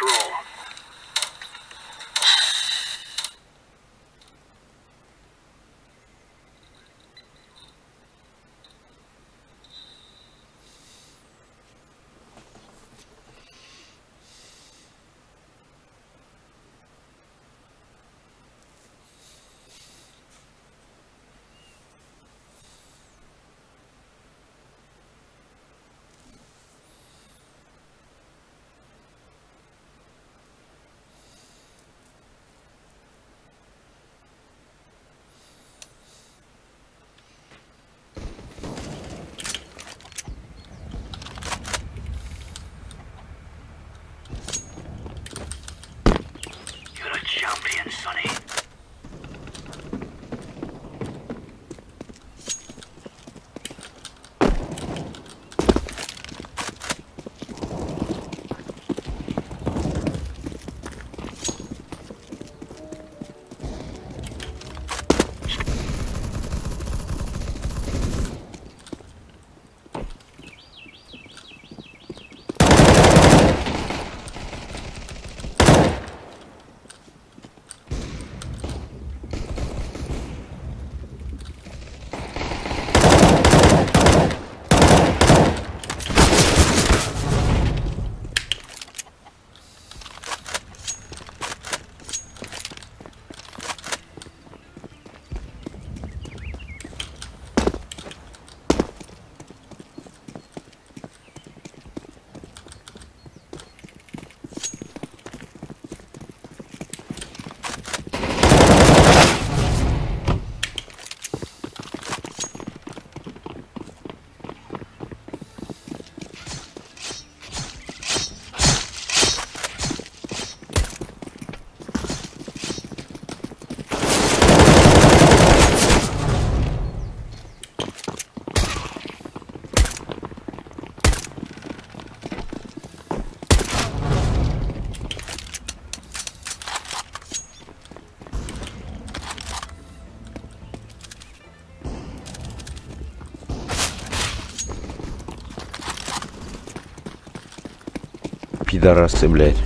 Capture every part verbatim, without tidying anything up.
control. Champion, Sonny. Пидорасы, блядь.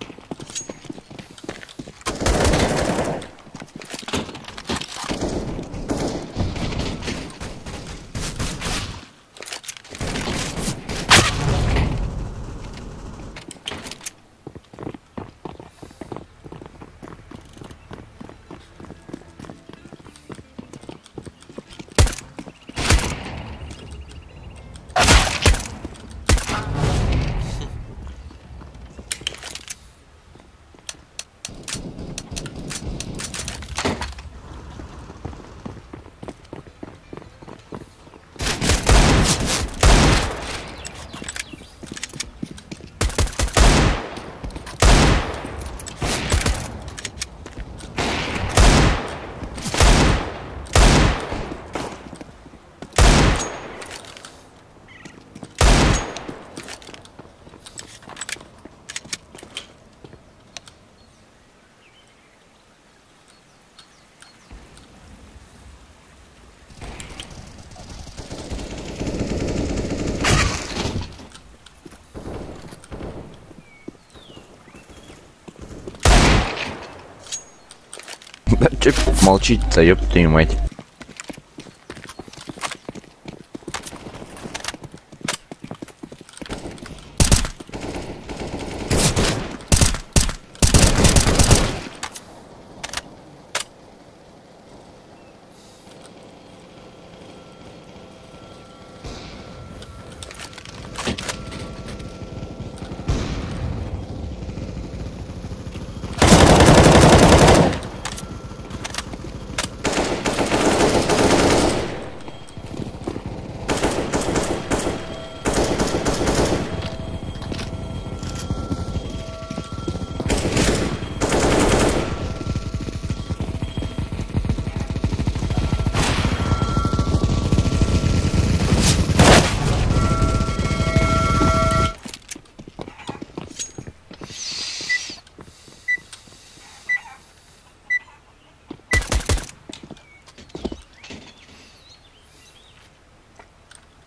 Да чё молчите-то, ёб твою мать.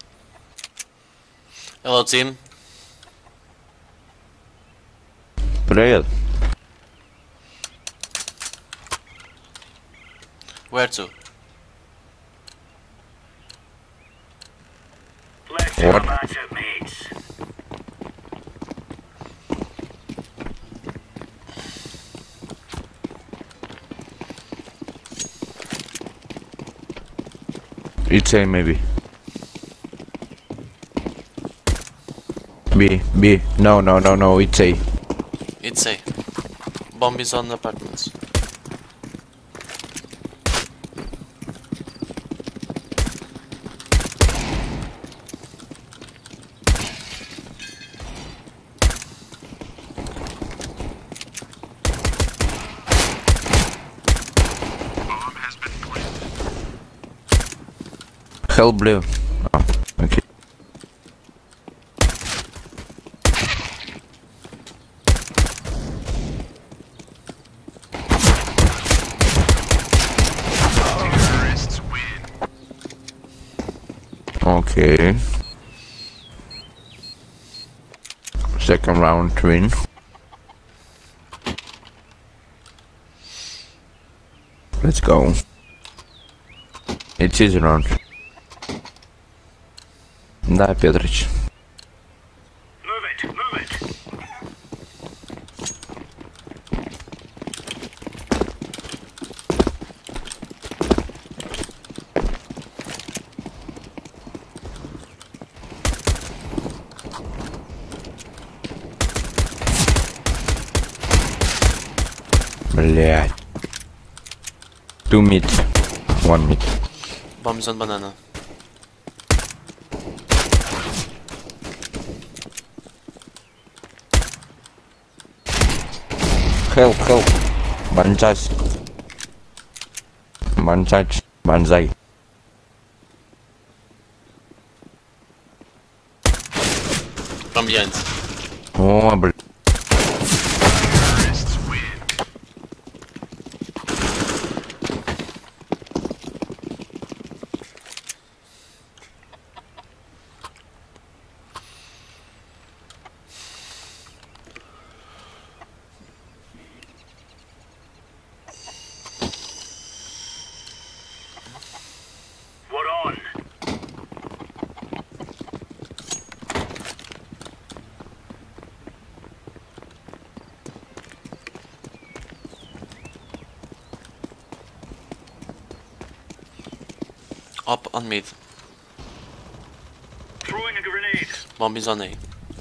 Hello, team. Real. Where to? Let's What? have at it, mates. It's A maybe. B, B. No, no, no, no, it's A. It's A. Bomb is on apartments. Hell blue. Oh, okay. Okay. Second round win. Let's go. It's easy round. Да, Петрыч. Move it, move it. Блять. Two mid. One mid. Bomb is on banana. Help, help. Banzai. Banzai. Banzai. From behind. О, блин. We're on. Up on mid. Throwing a grenade. Bomb is on A.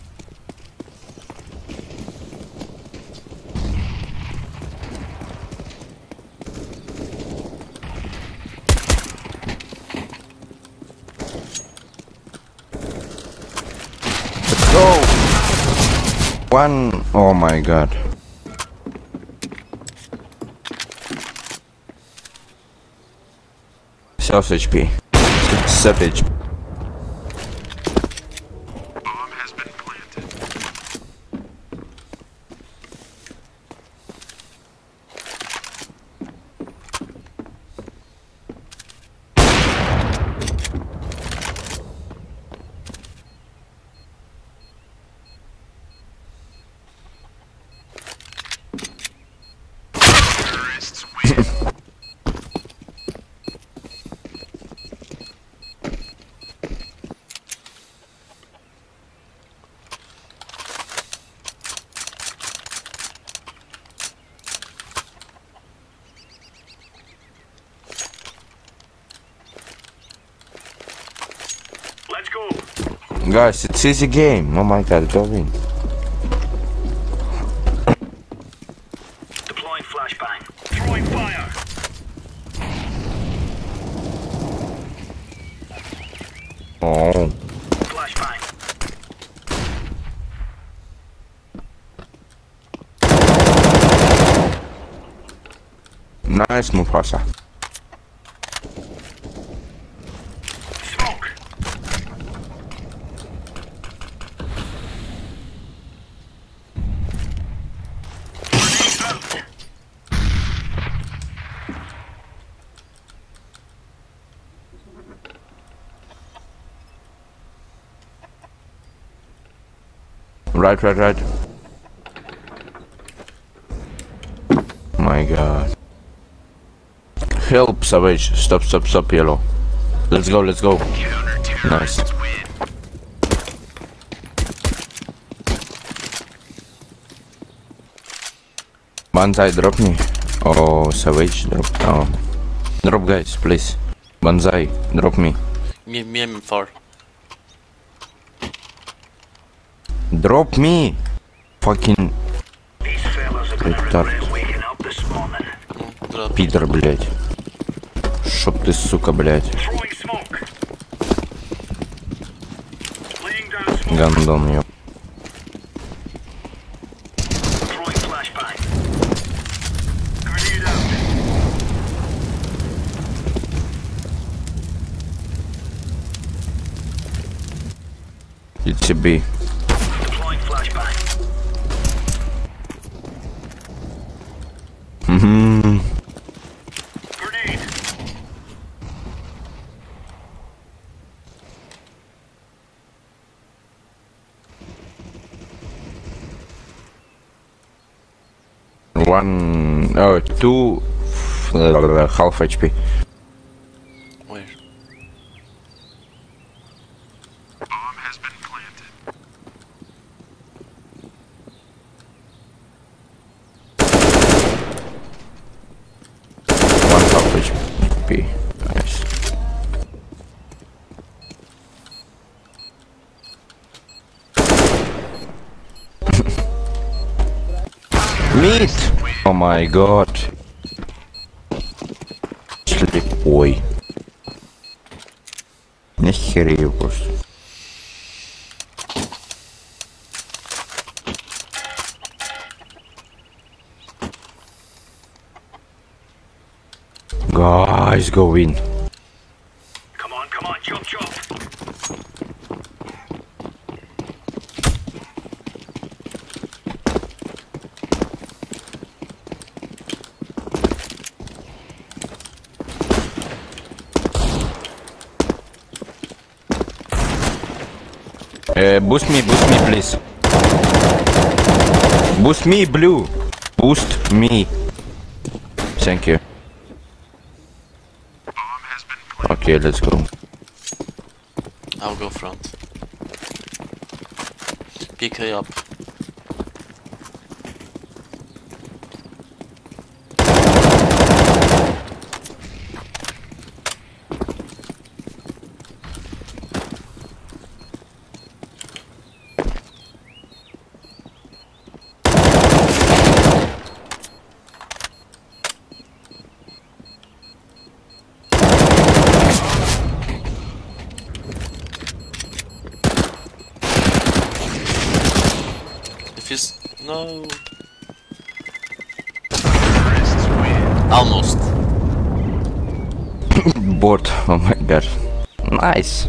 Go! One. Oh my god. Self H P. Self H P. Bomb has been planted. Terrorists win. Let's go. Guys, it's easy game. Oh my god, go in. Deploying flashbang. Throwing fire. Oh. Flashbang. Nice Mufasa. Smoke. Grenade out. Right, right, right. my god. Help, Savage. Stop, stop, stop, yellow. Let's go, let's go. Nice. Banzai, drop me. Oh, Savage, drop. Oh. Drop, guys, please. Banzai, drop me. Me, me and far. Drop me! Fucking These fellas are gonna Retard. regret waking up this morning. Ну, drop. пидор, блядь. Чтоб ты, сука, блядь. Throwing smoke. Laying down smoke. Гандон, ёп. Throwing flashbang. Grenade out. It's a B. Deploying flashbang. Mhm. Grenade. One, oh, two, uh, half H P. Where? One half H P. Nice. Meat! Oh my god. Слепой. Не херею просто. Guys, go in. Come on, come on, jump, jump. Uh, boost me, boost me, please. Boost me, blue. Boost me. Thank you. Okay, let's go. I'll go front. P K up. If he's... No... Almost. Bot. Oh my god. Nice.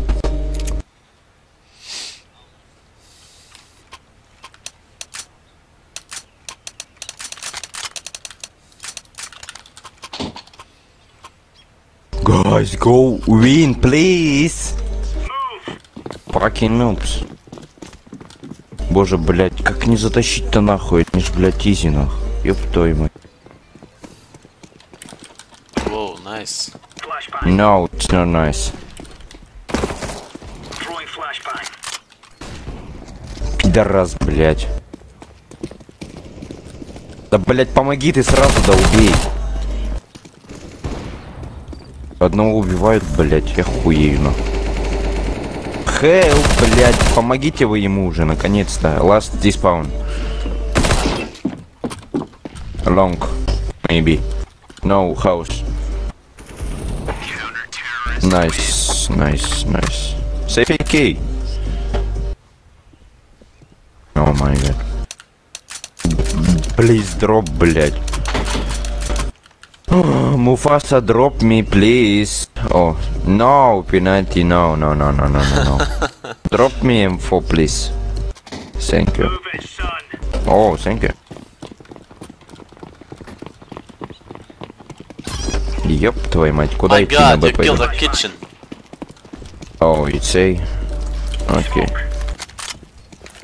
Guys, go win, please. Fucking noobs. Боже, блядь, как не затащить-то нахуй? Это ж, блядь, изи нахуй. Ёб твою мать. Whoa, nice. Flashbang. No, it's not nice. Throwing flashbang. Пидорас, блядь. Да, блядь, помоги ты сразу, да убей. Одного убивают, блядь, я хуею, нахуй. Хелп, блядь, помогите вы ему уже, наконец-то. Last despawn. Long, maybe. No, house. Nice, nice, nice. Safe A K. Oh my god. Please drop, блядь. Mufasa, drop me, please. Oh, no, penalty, no, no, no, no, no, no, no. Drop me M four, please. Thank you. Move it, son. Oh, thank you. Ёп, твою мать, куда My идти на god, Б you killed пойдем? the kitchen. Oh, it's A. Окей.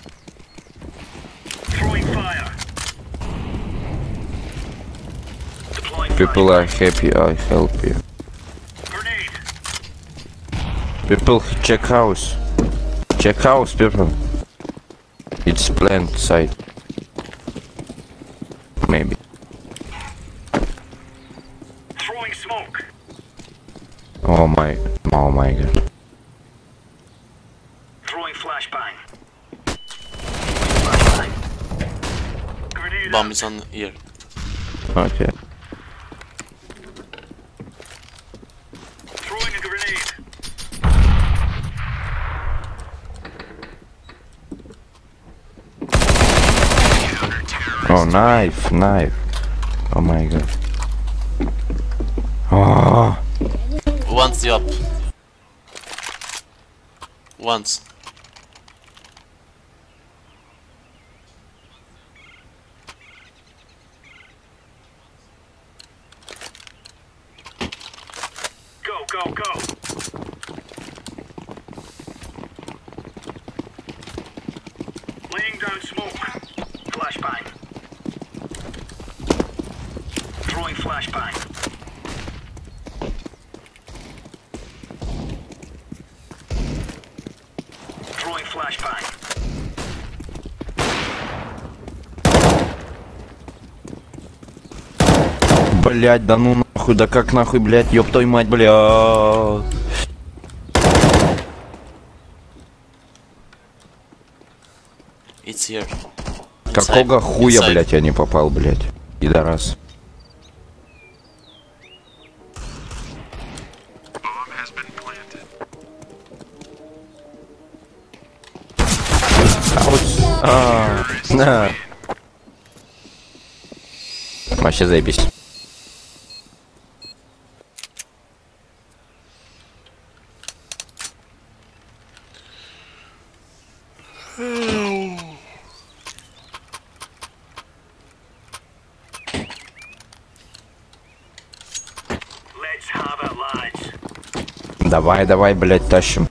Throwing fire. People are happy, I help you. Grenade. People, check house. Check house, people. It's plant site. Maybe. Throwing smoke. Oh my, oh my god. Throwing flashbang. Flashbang. Grenade. Bomb is on here. Okay. Throwing a grenade. Oh, knife, knife. Oh my god. Oh. Once the up. Once. Go, go, go. Laying down smoke. Flashbang. Throwing flashbang. Throwing flashbang. Блять, да ну нахуй, да как нахуй, блять, ёб твою мать, бля. It's here. Какого Inside. хуя, Inside. блять, я не попал, блять. Пидорас. А вот... А, на. Вообще заебись. Let's have it, lads. Давай, давай, блять, тащим.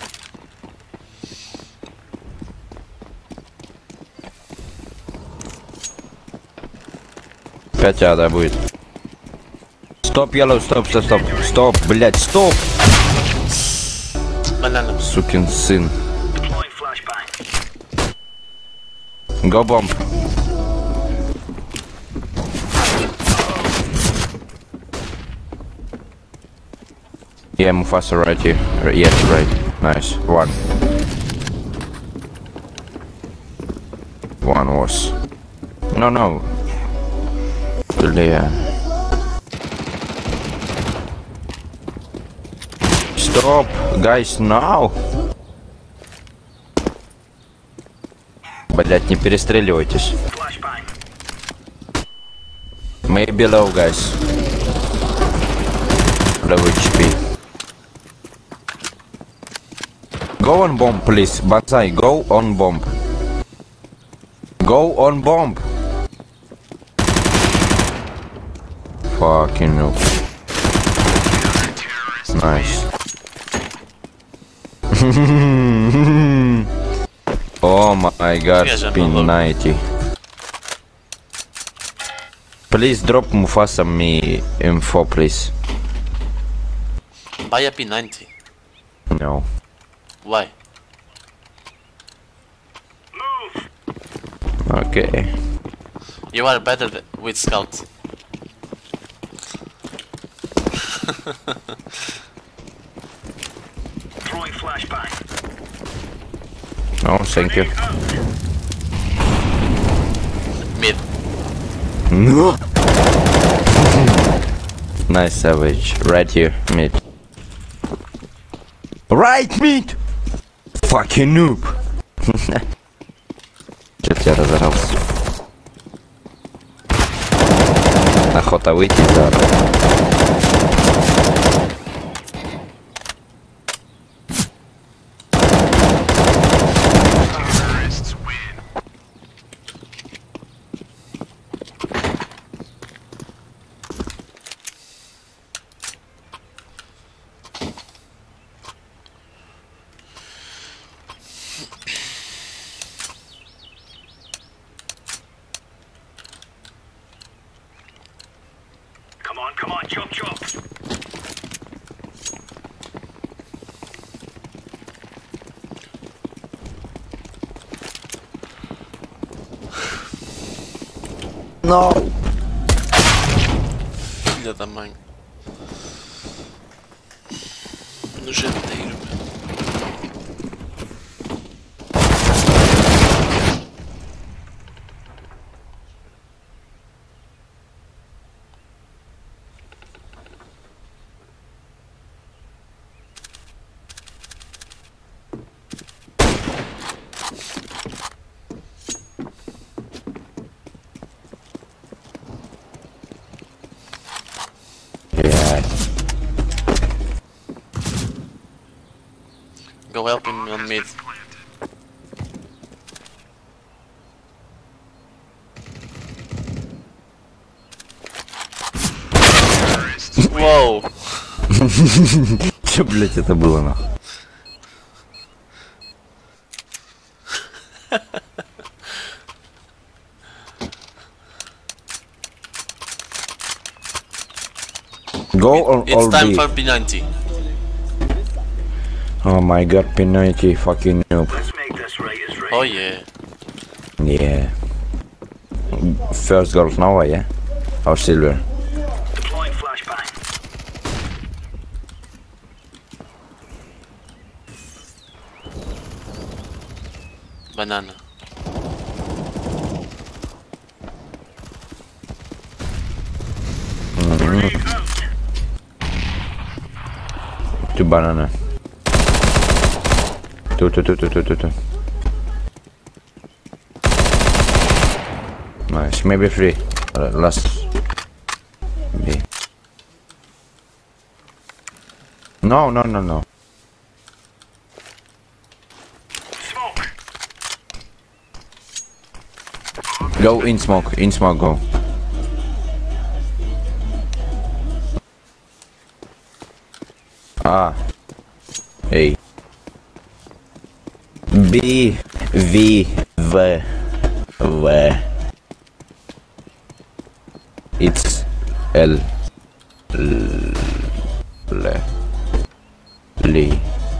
Опять ада будет. Стоп, yellow, стоп, стоп, стоп. Стоп, блять, стоп! Banana. Сукин сын. Deploying flashbang. Go bomb. Yeah, Mufasa right here. R- Yes, right. Nice. One. One was. No, no. Clear. Stop, guys, now. Блять, не перестреливайтесь. Flashbang. Maybe low, guys. Low H P. Go on bomb, please. Banzai, go on bomb. Go on bomb. Fucking no. Nice. Oh my god, Yes, I'm spin alone. ninety. Please drop Mufasa me info, please. Buy a P ninety. No. Why? Move. Okay. You are better th- with scout. Throwing flashbang. No, thank you. Grenade out. Mid. No. Nice savage. Right here, mid. Right mid! Fucking noob! Чё-то я разорался. Охота выйти за. Come Come on, come on, chop chop. No! Filha da mãe. Nojenteiro. Yeah. Go help him on mid. Воу. Че, блять, это было нахуй? Go or It's or time B? for P ninety. Oh my god, P ninety fucking noob. Let's make this right as right. Oh yeah. Yeah. First gold Nova, yeah? Or silver? Deploying flashbang. Banana. Grenade out. Two banana. Two, two, two, two, two, two, two. Nice, maybe three. Uh, last. B. No, no, no, no. Smoke. Go in smoke, in smoke, go. Ah. Hey. B, V, V, V. It's L, L, L, L.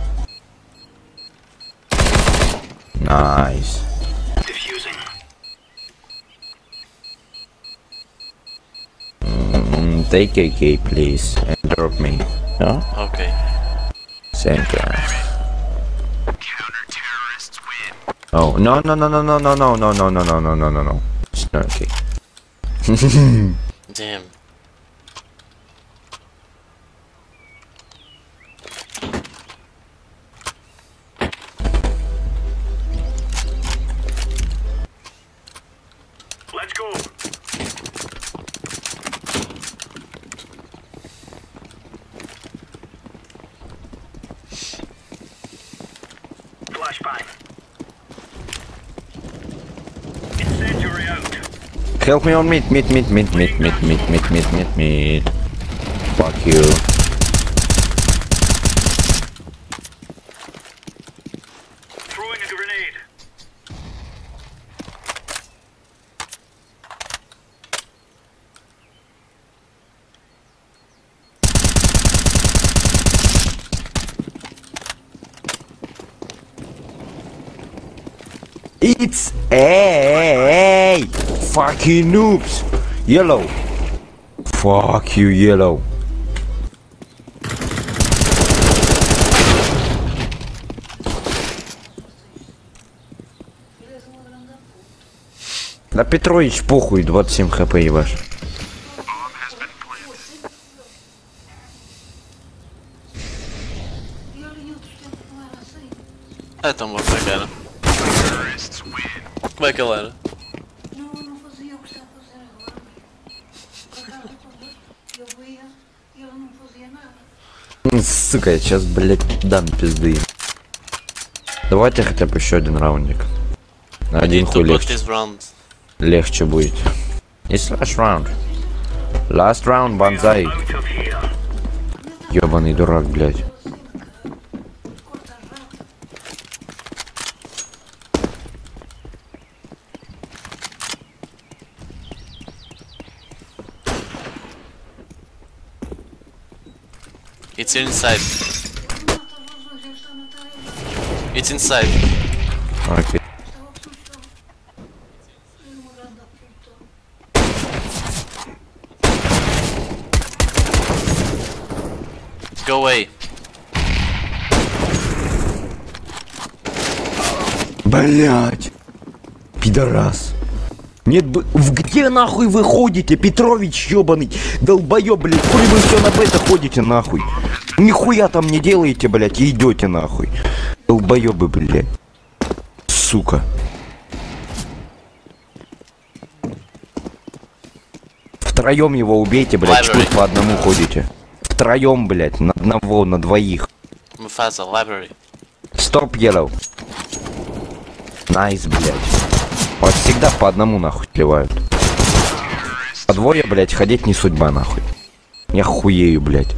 Nice. Diffusing. Mm, take a key, please, and drop me. No? Okay. Thank you. Oh no no no no no no no no no no no no no no no. It's not okay. Damn. Let's go. Flashbang. Incendiary out. Help me on meat meat meat meat meat meat meat meat meat meat meat. Fuck you. Throwing a grenade. It's hey, fucking noobs. Yellow. Fuck you, yellow. Да Петрович, похуй, двадцать семь хп ебашь. Então, vou pegar. Como é que ele era? Não, não fazia o que está a fazer agora. Por acaso, eu via e ele não fazia nada. Сука, я сейчас, блядь, дам пизды. Давайте хотя бы еще один раундик. Один To хуй put легче. this round. Легче будет. It's last round. Last round, банзай. Out of here. Ёбаный дурак, блядь. It's inside. Mata os dois, ele está a matar ele. It's inside. Окей. Estava puxado. Ele uma grande puta. Go away. Блять. Пидорас. Нет бы... В где нахуй вы ходите, Петрович ёбаный? Долбоёб, блядь. Хули вы все на бета ходите нахуй? Нихуя там не делаете, блядь, и идете нахуй. Долбоёбы, блядь. Сука. Втроем его убейте, блядь, что вы по одному ходите. Втроем, блядь, на одного, на двоих. Mufasa, library. Стоп, Yellow. Найс, блядь. Вот всегда по одному нахуй сливают. По двое, блядь, ходить не судьба нахуй. Я хуею, блядь.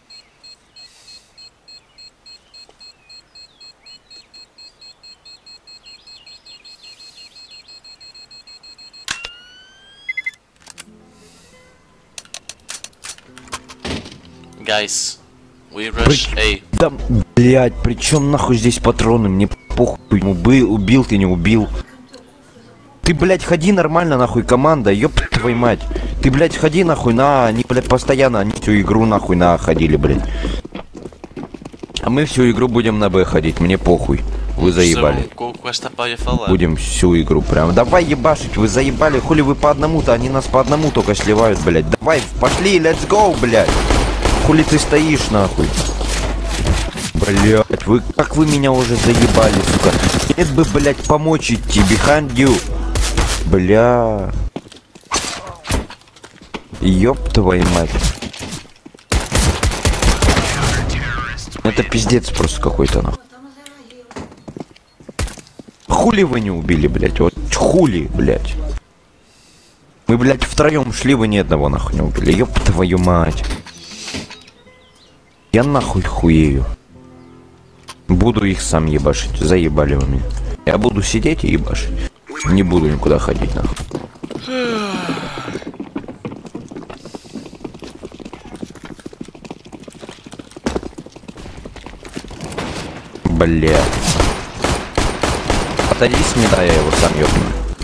Guys, we rush A. Да, блядь, при чем нахуй здесь патроны? Мне похуй, убил, убил ты, не убил. Ты, блядь, ходи нормально, нахуй, команда, ёб твою мать. Ты, блядь, ходи нахуй на, они, блядь, постоянно, они всю игру нахуй на ходили, блядь. А мы всю игру будем на Б ходить, мне похуй. Вы заебали. Будем всю игру прям. Давай ебашить, вы заебали, хули вы по одному-то, они нас по одному только сливают, блядь. Давай, пошли, let's go, блядь. Хули ты стоишь, нахуй? Блядь, вы, как вы меня уже заебали, сука. Нет бы, блядь, помочь идти, behind you. Бля. Ёб твою мать. Это пиздец просто какой-то, нахуй. Хули вы не убили, блядь, вот хули, блядь. Мы, блядь, втроем шли, вы ни одного нахуй не убили. Ёб твою мать. Я нахуй хуею. Буду их сам ебашить. Заебали вы меня. Я буду сидеть и ебашить. Не буду никуда ходить, нахуй. Бля. Отойди с меня, я его сам ёбну.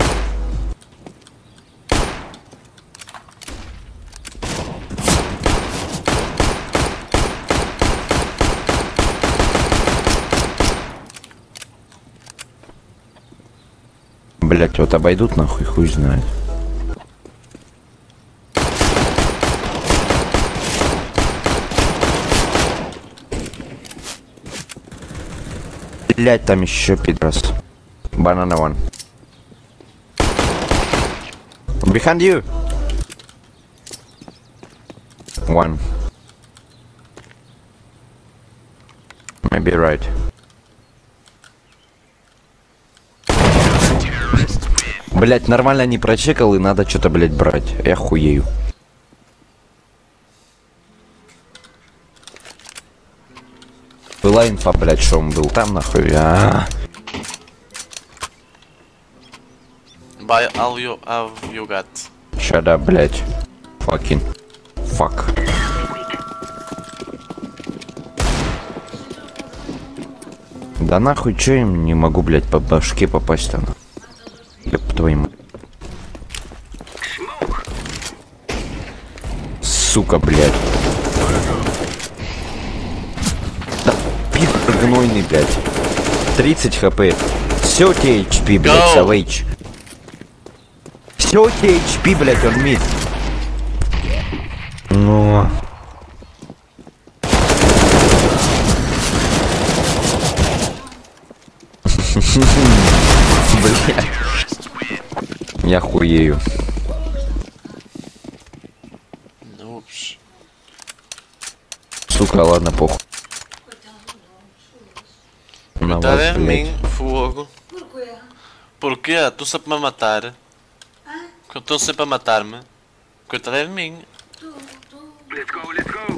Блять, вот обойдут нахуй, хуй знает. Блять, там еще пидорас. Банана one. Behind you. One. Maybe right. Блять, нормально не прочекал и надо что-то, блять, брать. Я хуею. Была инфа, блять, что он был там, нахуй. А -а -а. Buy all you have you got. Shut up, блять. Fucking. Fuck. Да нахуй, чё им не могу, блять, по башке попасть-то? Ёб твою мать. Сука, блядь. Да, пидор гнойный, блядь. тридцать хп. Все те эйч пи, блядь, Savage. Все те эйч пи, блядь, он мид. Ну. Блядь. Я хуею. Noobs. Сука, ладно, похуй. На Tá вас, em блядь. mim, fogo. Porquê? Porquê? Tu sempre a matar. Hã? Que eu estou sempre a matar-me. Coitado é de mim. Tu, tu... Let's go, let's go.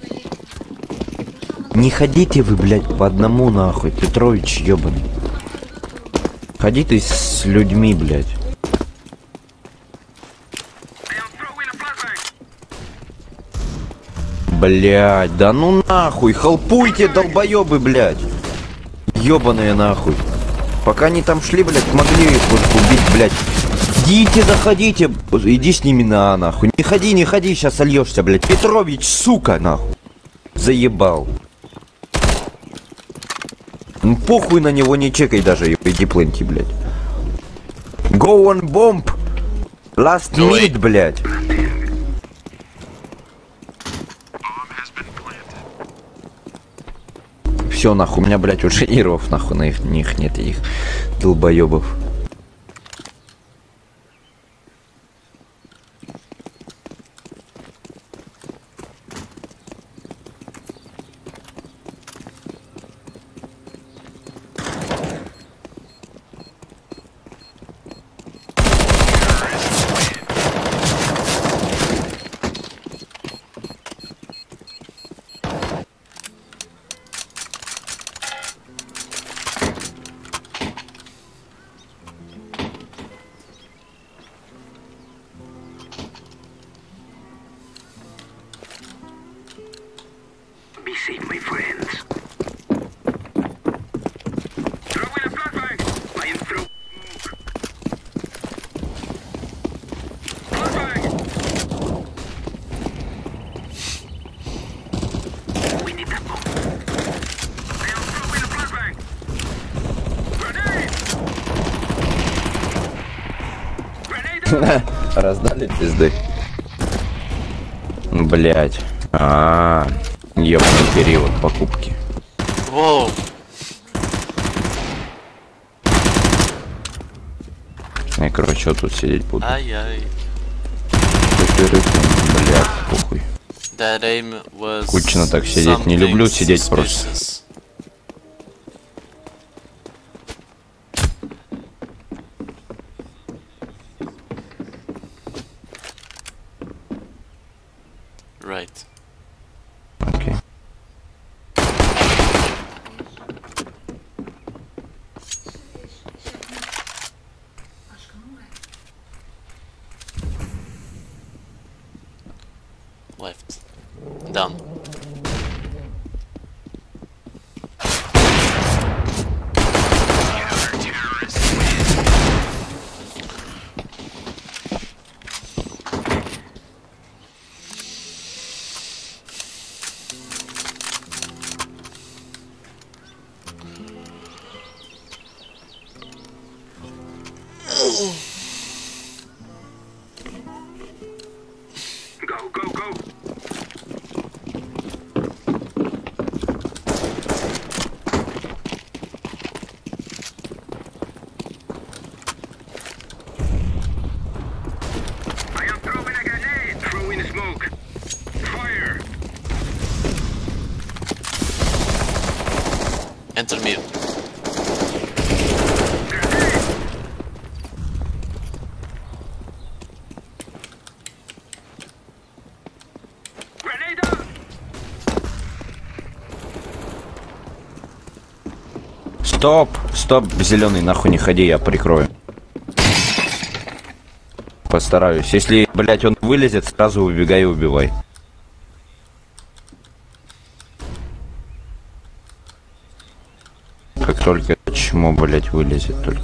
Не ходите вы, блядь, по одному нахуй, Петрович, ёбаный. Ходите с людьми, блядь. Блять, да ну нахуй, хелпуйте, долбоебы, блять. Ёбаные нахуй. Пока они там шли, блять, могли их вот убить, блять. Идите, заходите, иди с ними на нахуй. Не ходи, не ходи, сейчас сольешься, блять. Петрович, сука, нахуй. Заебал. Ну похуй на него, не чекай даже, иди плыньте, блять. Go on bomb. Last minute, блять. Все, нахуй, у меня, блять, уже иров, нахуй, на их, них нет, их долбоебов. Be safe, my friends. Throwing a flashbang. I am throw. Flashbang. We need that bomb. I am throwing a flashbang. Grenade. Grenade. Раздали пизды. Блять. А, ёбаный период покупки. Воу. Я, короче, вот тут сидеть буду. Ай-яй. Блять, похуй. That aim was Скучно так сидеть. Не люблю сидеть просто. suspicious. Right. Окей. Acho que não é. Left. Down. Go, go, go. I am throwing a grenade. Throwing smoke. Fire. Enter mid. Grenade. Grenade out. Стоп, стоп, зеленый, нахуй не ходи, я прикрою. Постараюсь. Если, блять, он вылезет, сразу убегай и убивай. Как только чмо, блять, вылезет только.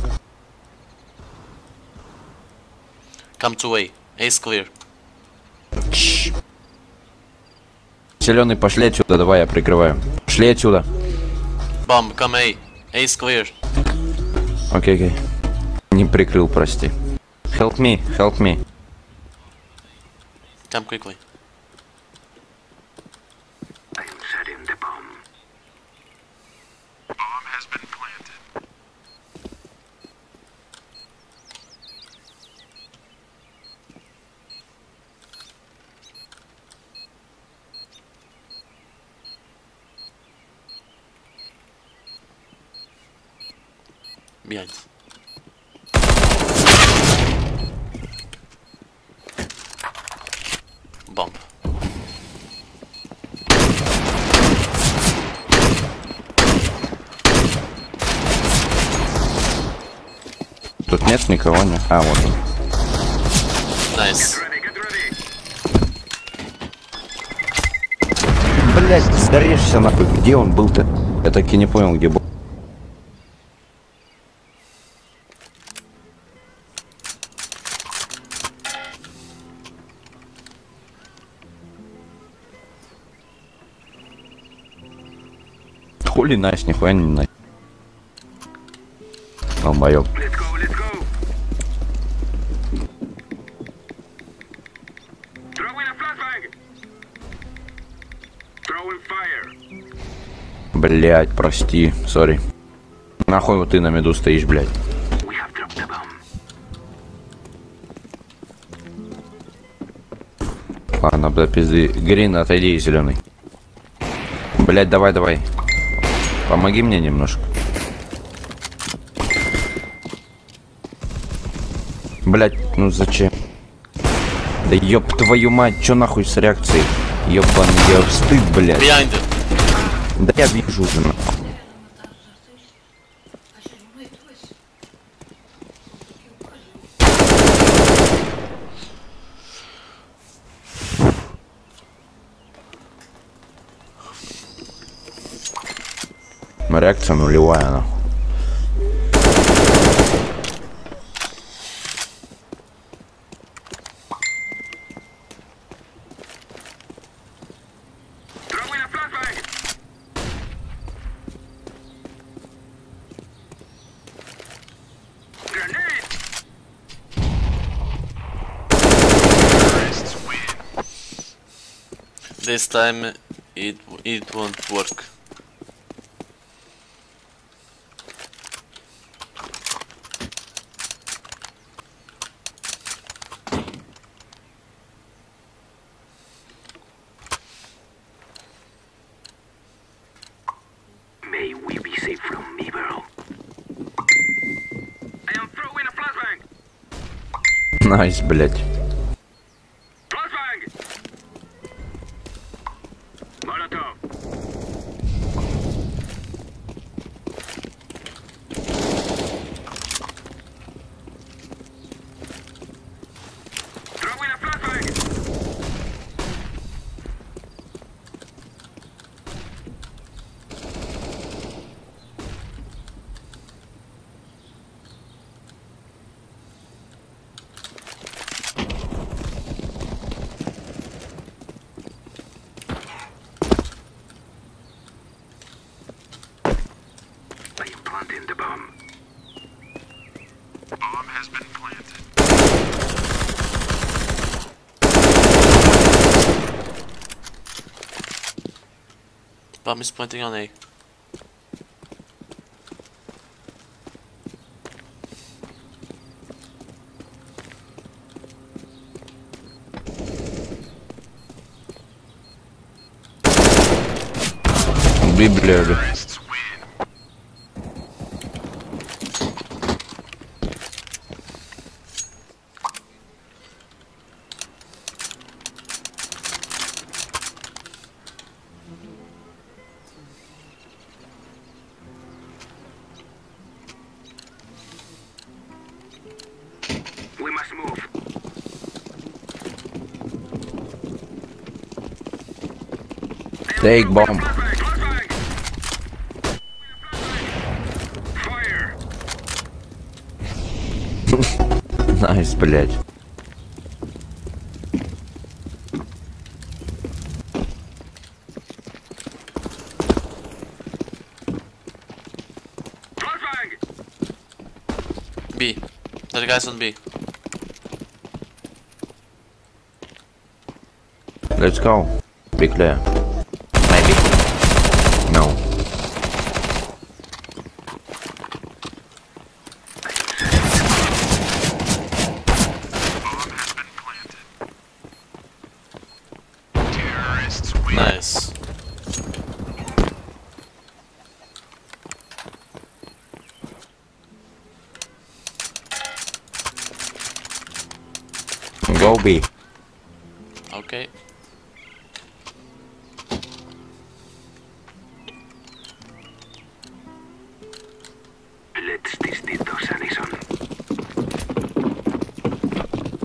Come to A. A's clear. Зеленый, пошли отсюда, давай я прикрываю. Пошли отсюда. Bomb, come A. A's clear. Окей, окей. Не прикрыл, прости. Help me, help me. Come quickly. I am setting the bomb. Bomb has been planted. Behind. Bomb. Тут нет никого, не? А, вот он. Nice. Ready, get ready. блядь, зарежься нахуй. Где он был-то? Я так и не понял, где был. Хули Настя, нихуя не Настя. Долбоёб. Let's go, let's go. Throwing a flashbang. Throwing fire. Блять, прости, сори. Нахуй вот ты на меду стоишь, блядь. We have dropped the bomb. Ладно, бля, пизды. Грин, отойди, зеленый. Блять, давай, давай. Помоги мне немножко. Блять, ну зачем? Да ёб твою мать, чё нахуй с реакцией? Ёбан, я стыд, блядь. Behind it. Да я вижу уже нахуй. Реакция нулевая, нахуй. Throwing a flashbang. Grenade. This time it it won't work. May we be safe from evil. I am throwing a flashbang. Найс, блядь. Flashbang. Molotov. Throwing a flashbang. I am planting the bomb. Bomb has been planted. Bomb is planting on A. Би, блядь. We must move. Take bomb. Flashbang, flashbang. Fire. Найс, блядь. Flashbang. B. There are guys on B. Let's go. Be clear. Maybe. No. Nice. Go B. Okay. Let's test it, those Allison.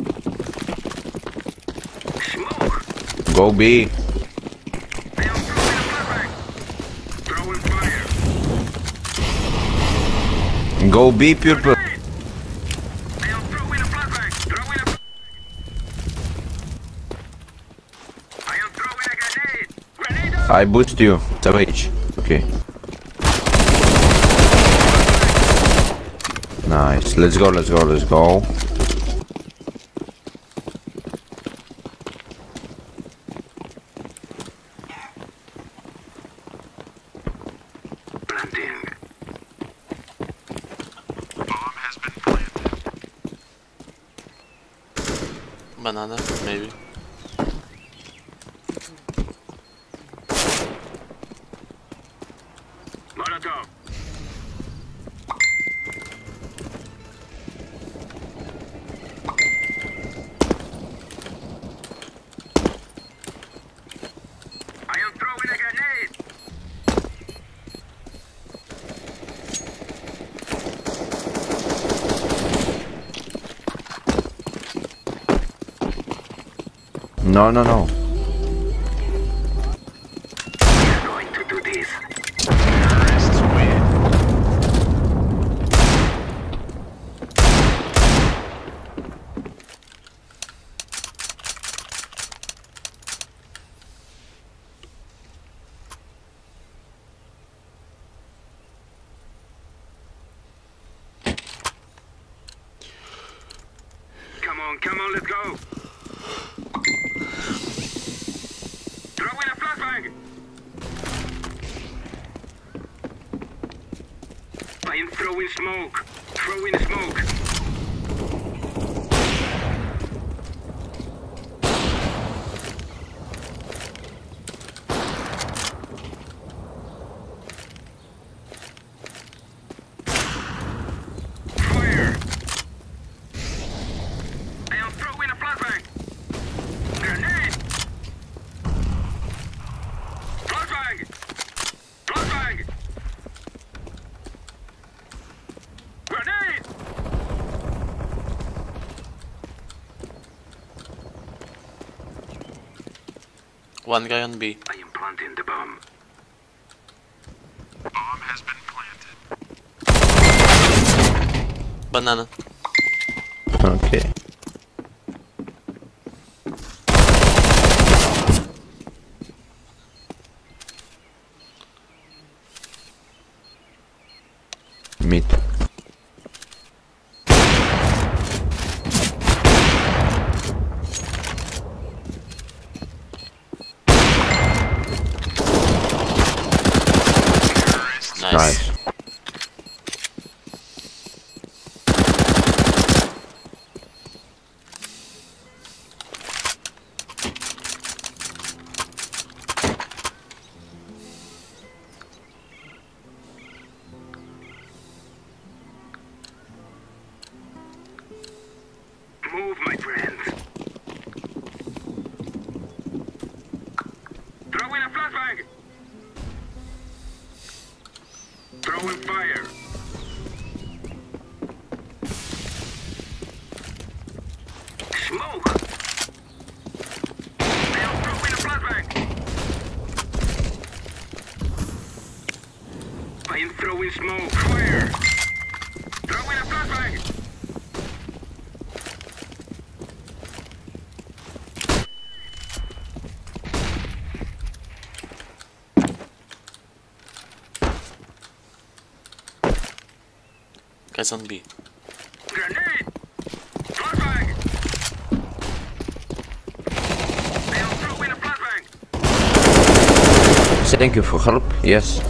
Smoke. Go B. I am throwing Go B, purple. I am throwing a flashbang. Throwing a. I am throwing a grenade. Grenade out. I boost you. Savage. Okay. Nice. Let's go, let's go, let's go. Planting. Banana, maybe. Molotov. I am throwing a grenade. No, no, no. We're going to do this. Terrorists win. Come on, come on, let's go. Throw in a flashbang. I am throwing smoke. Throwing smoke. Fire. I am throwing a flashbang. Grenade. Flashbang. Flashbang. Grenade. One guy on B. I am planting the bomb. Bomb has been planted. Banana. Okay. Mid. Nice. Nice. Move, my friends. Throw in a flashbang. Throw in fire. Smoke. I am throwing a flashbang. I am throwing smoke. Fire. Throw in a flashbang. Guys on B. Grenade! Flashbang! I am throwing a flashbang! Thank you for help. Yes.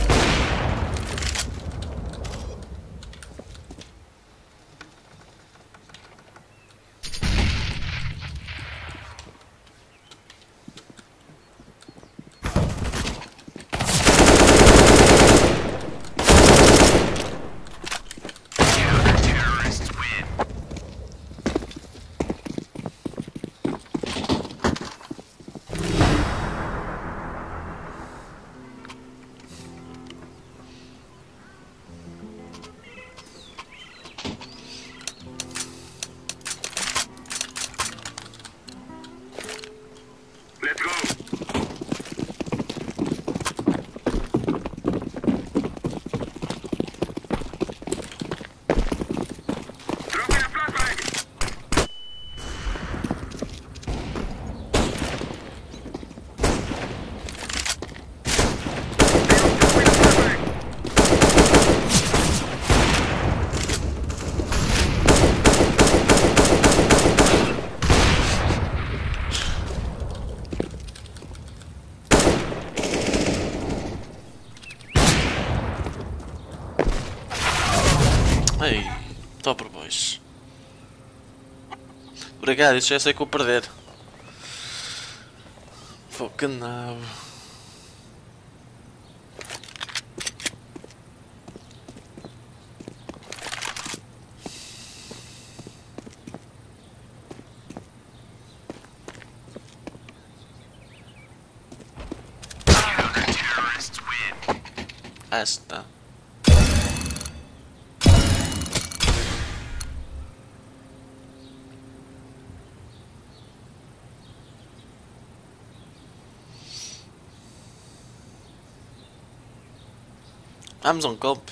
Terrorists win. Pois. Obrigado, isso já sei que vou perder. Pô, que nabo. Ah, está. Vamos a um golpe.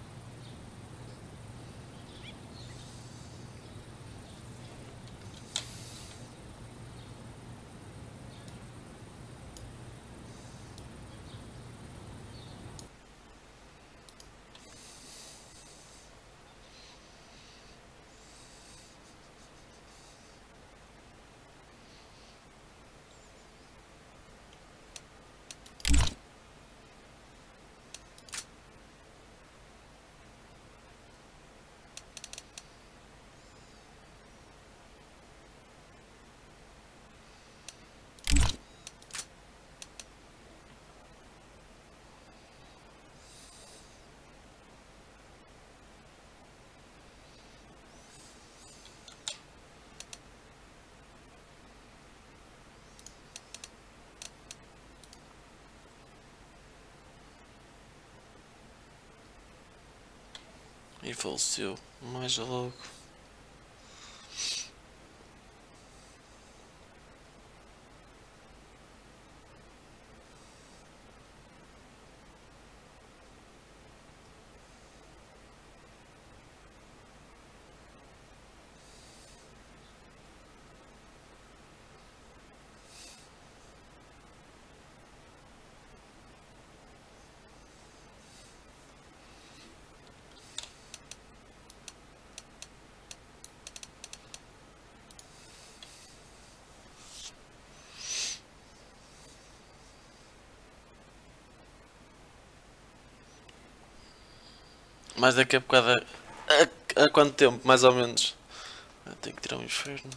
E faleceu mais logo. Mas daqui a bocado. A, a, a quanto tempo, mais ou menos? Eu tenho que tirar um inferno.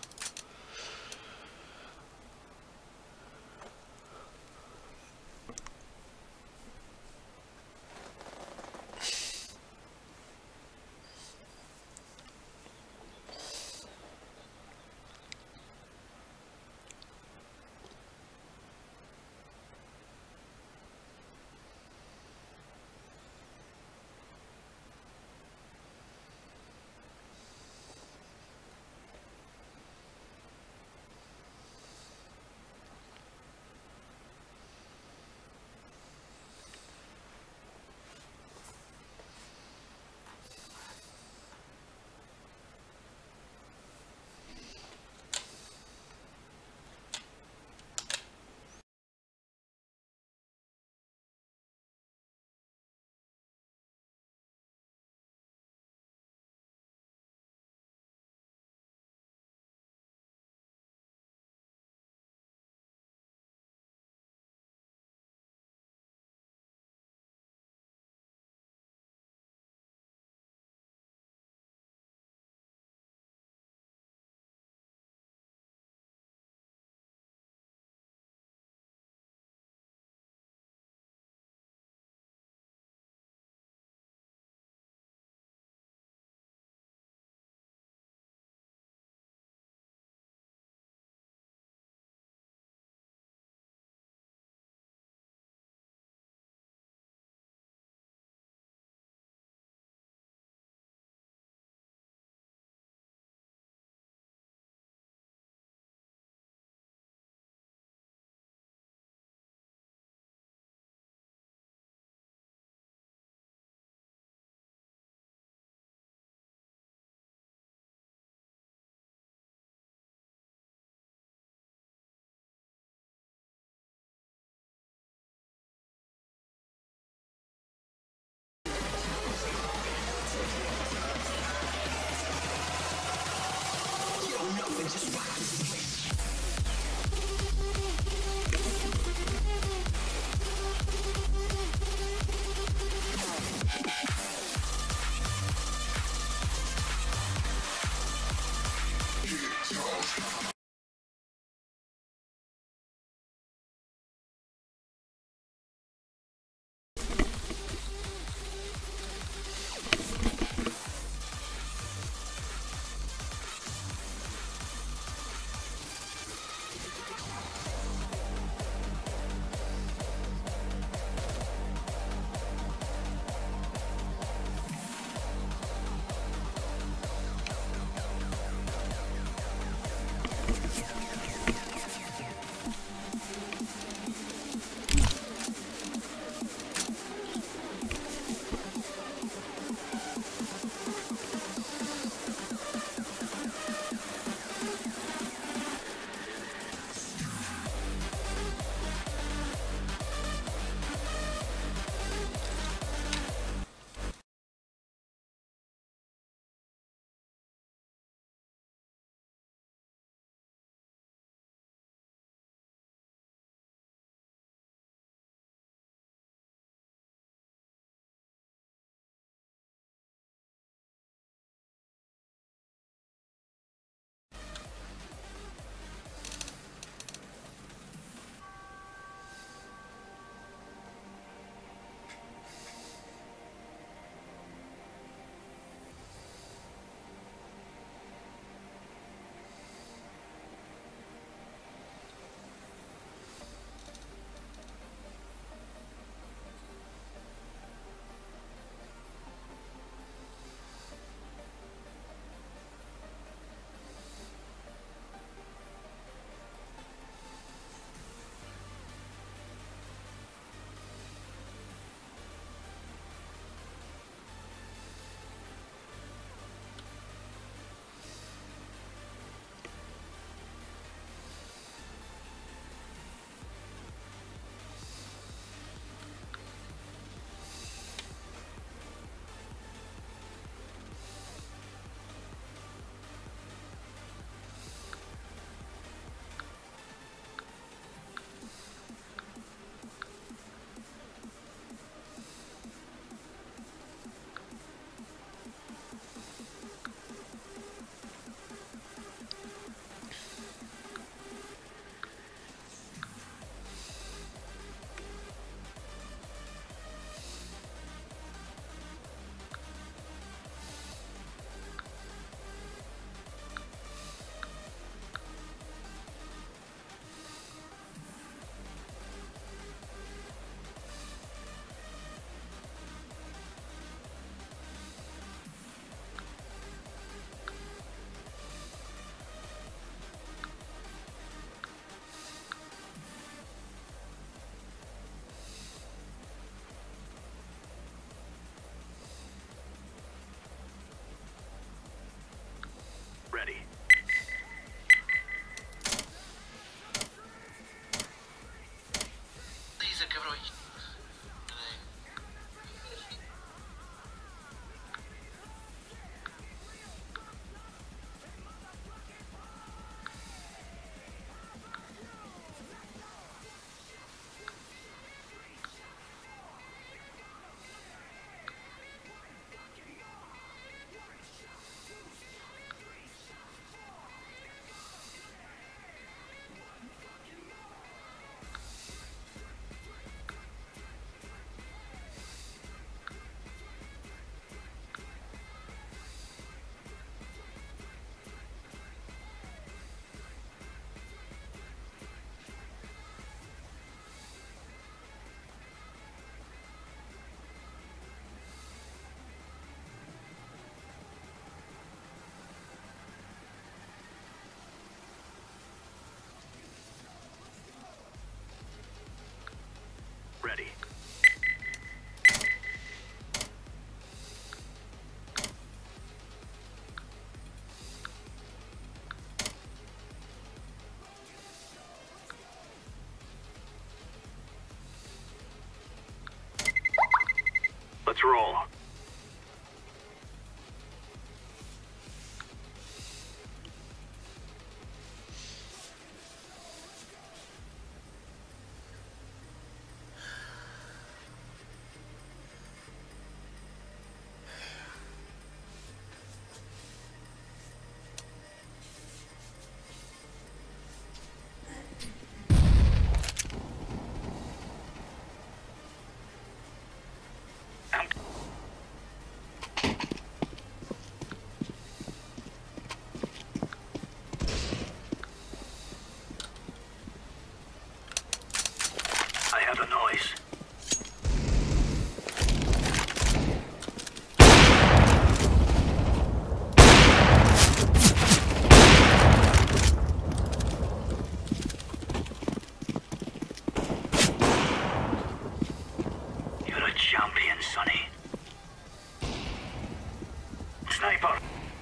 Let's roll. I have a noise. You're a champion, Sonny. Sniper.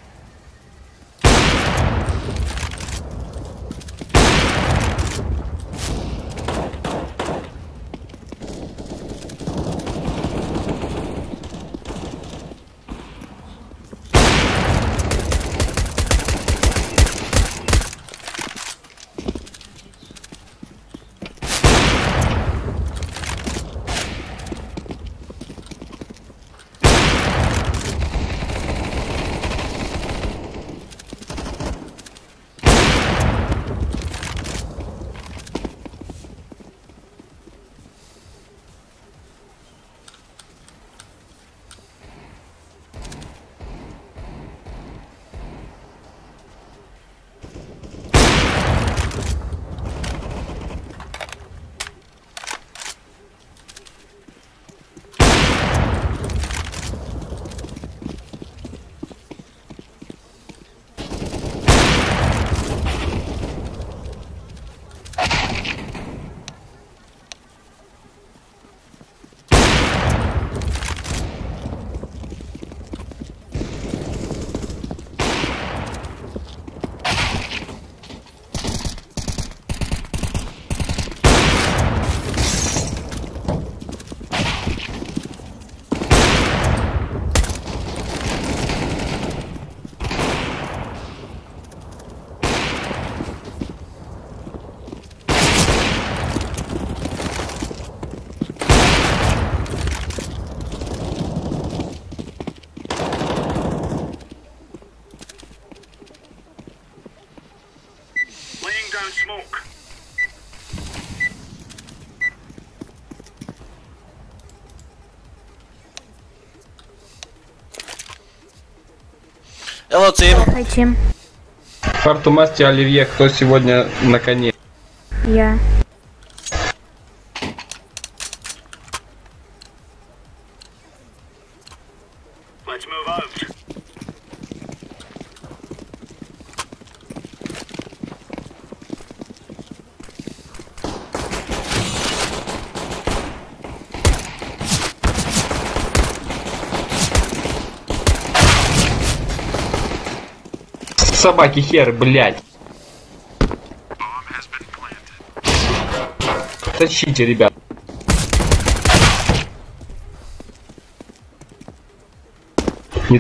Laying down smoke. Hello, team. Хотим. Карту масти Оливье, кто сегодня на коне? Я. Let's move out. Собаки хер, блядь. Тащите, ребят. Не...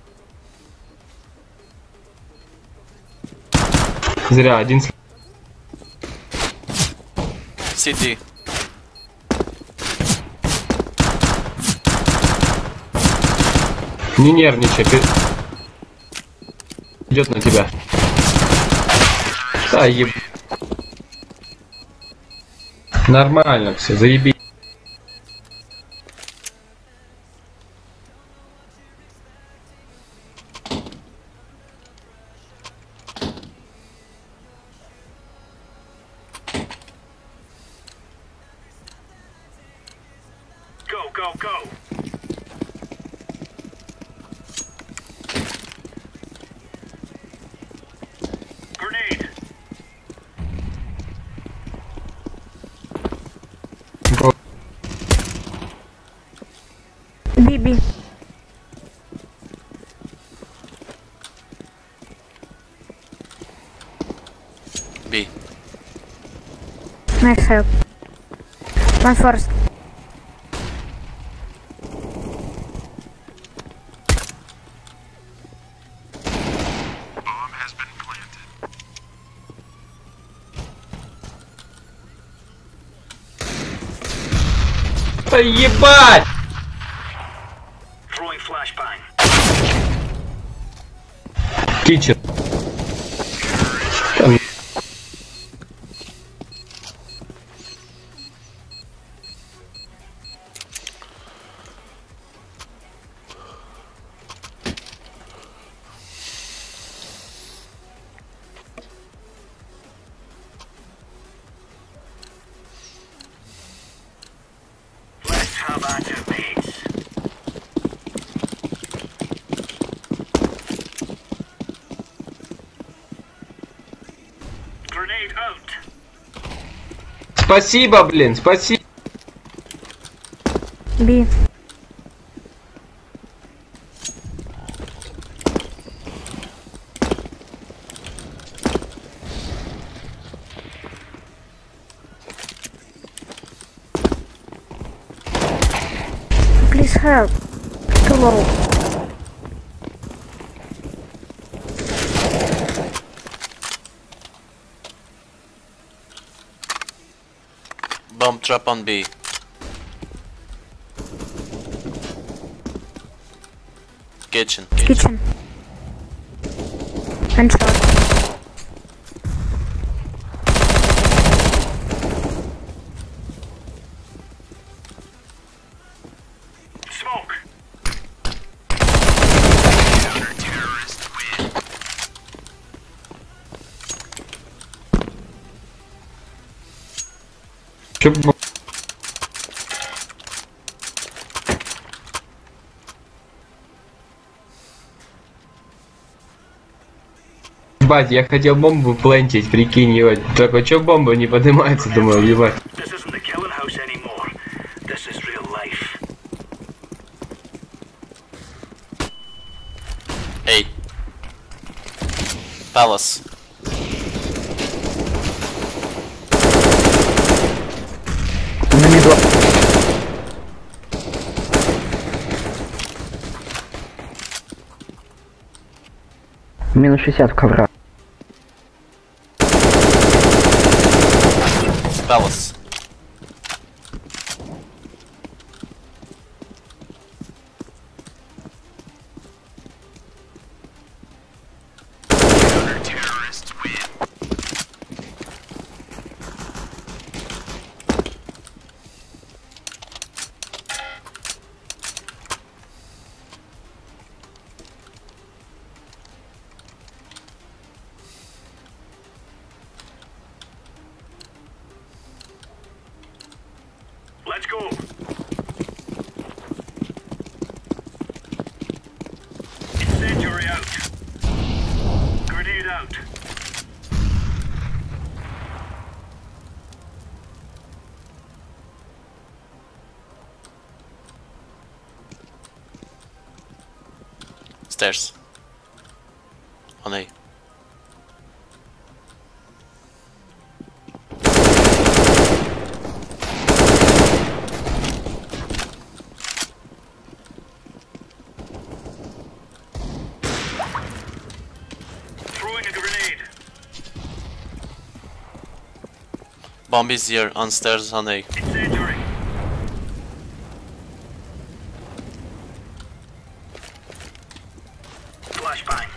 Зря, один... Сиди. Не нервничай, ты... Идет на тебя. Да, еб... Нормально все, заеби. Go, go, go. Grenade. Биби. B. Nice help. One first. Ебать! Throwing flashbang. Кичер. Let's have at it, mates. Grenade out. Спасибо, блин, спасибо. Би. Please help. Too low. Bomb trap on B. Kitchen. Kitchen. And shot. Smoke. Чё б- Ебать, я хотел бомбу плентить, прикинь, ебать. Такой, чё бомба не поднимается, думаю, ебать. This isn't the killing house anymore. This is real life. Hey. Palace. На миду. Минус шестьдесят в ковра. Palace. Let's go. Incendiary out. Grenade out. Stairs. On A. Throwing a grenade. Bomb is here on stairs on A. Incendiary. Flashbang.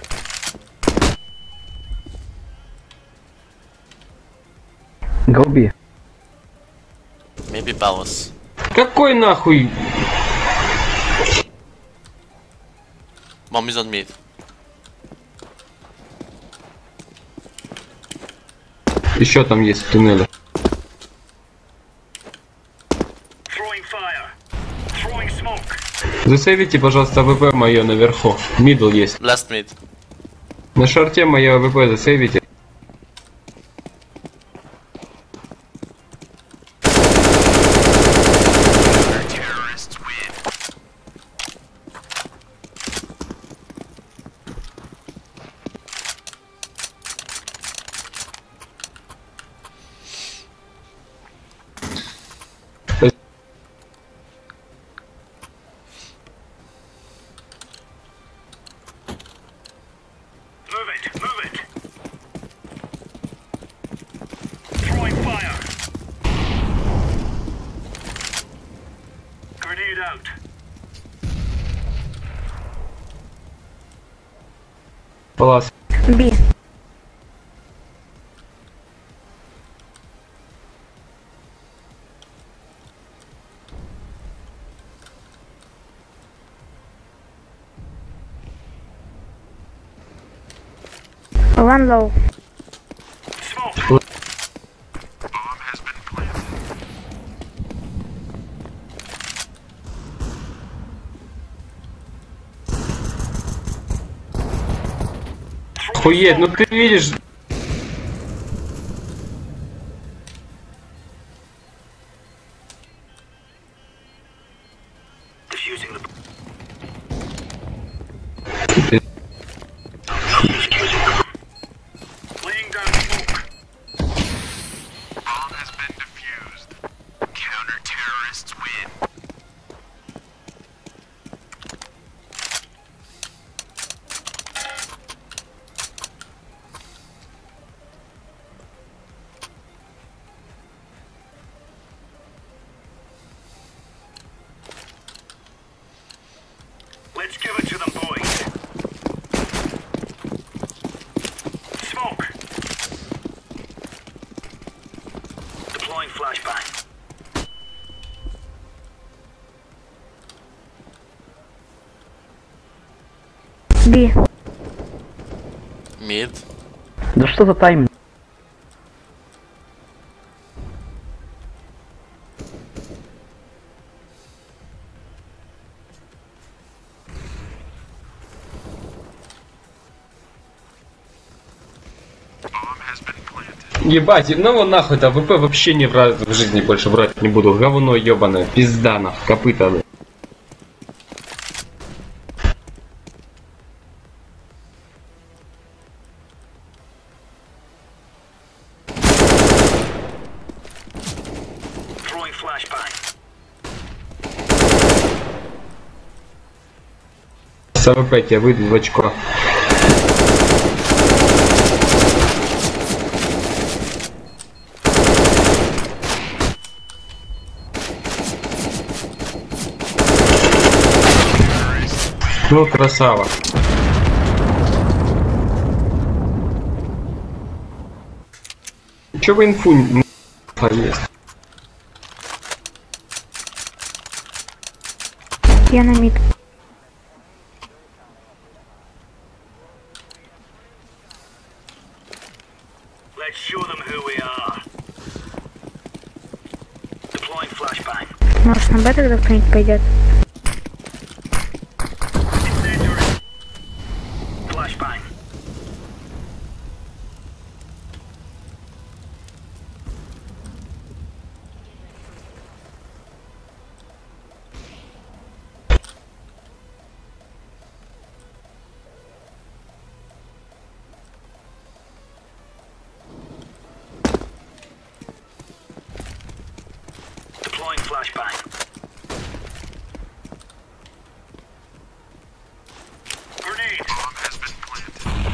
Go B. Maybe Palace. Какой нахуй? Bomb is on mid. Еще там есть в туннеле. Throwing fire. Throwing smoke. Засейвите, пожалуйста, АВП мое наверху. Мидл есть. Last mid. На шарте мое АВП засейвите. Move it. Move it. out. Палас. B. One low. Smoke. Охуеть, ну ты видишь. Defusing the laying down smoke. Bomb has been defused. Counter-terrorists win. Let's give it to them, boys. Smoke. Deploying flashbang. B. Mid. Да что за тайм? Ебать, ну его нахуй-то, АВП вообще не в, раз- в жизни больше брать не буду. Говно ебаное, пизда нахуй, копыта. Блядь. Throwing flashbang. С АВП тебя выйдут в очко. Ну, красава. Чё вы инфу не есть? Я на мид. Let's show them who we are. Deploying flashbang. Может, на Б тогда кто-нибудь пойдет? Incendiary. Flashbang. Deploying flashbang. Grenade. Bomb has been planted.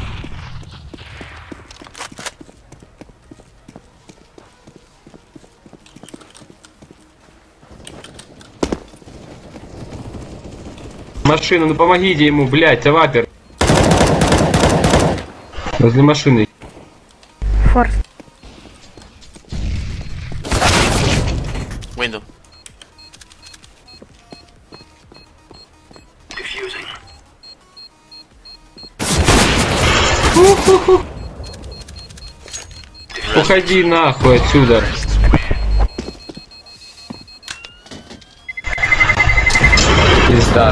Машина, ну помогите ему, блядь, авапер. Возле машины. Форс. Window. Defusing. Уходи нахуй отсюда. Пизда.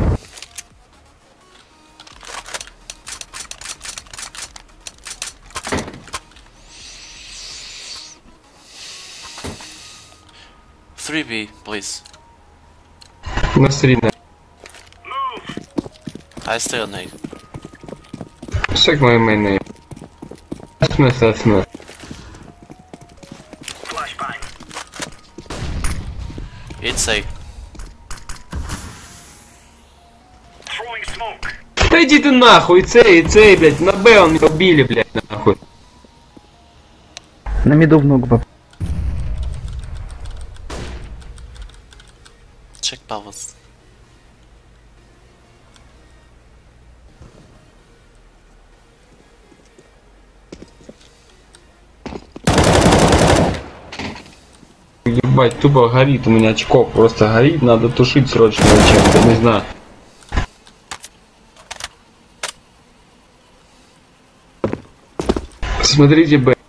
three B, please. Насри на. Move. I stay on A. Check my main name. Смс, смс. Flashbang. It's A. Throwing smoke. Да иди ты нахуй, цей, цей, блядь, на Б он меня убили, блядь, нахуй. На миду в ногу. Check. Palace. Ебать, тупо горит у меня очков, просто горит, надо тушить срочно чем-то, не знаю. Смотрите, Б.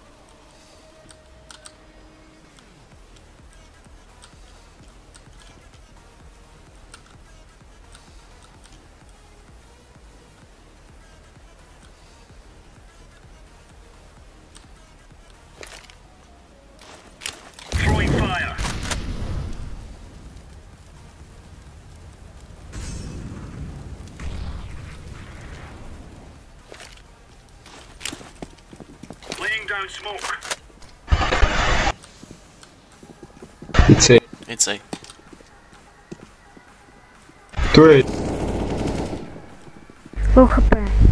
Throwing fire. Laying down smoke. It's a... It's A. Твой... Лоу хп.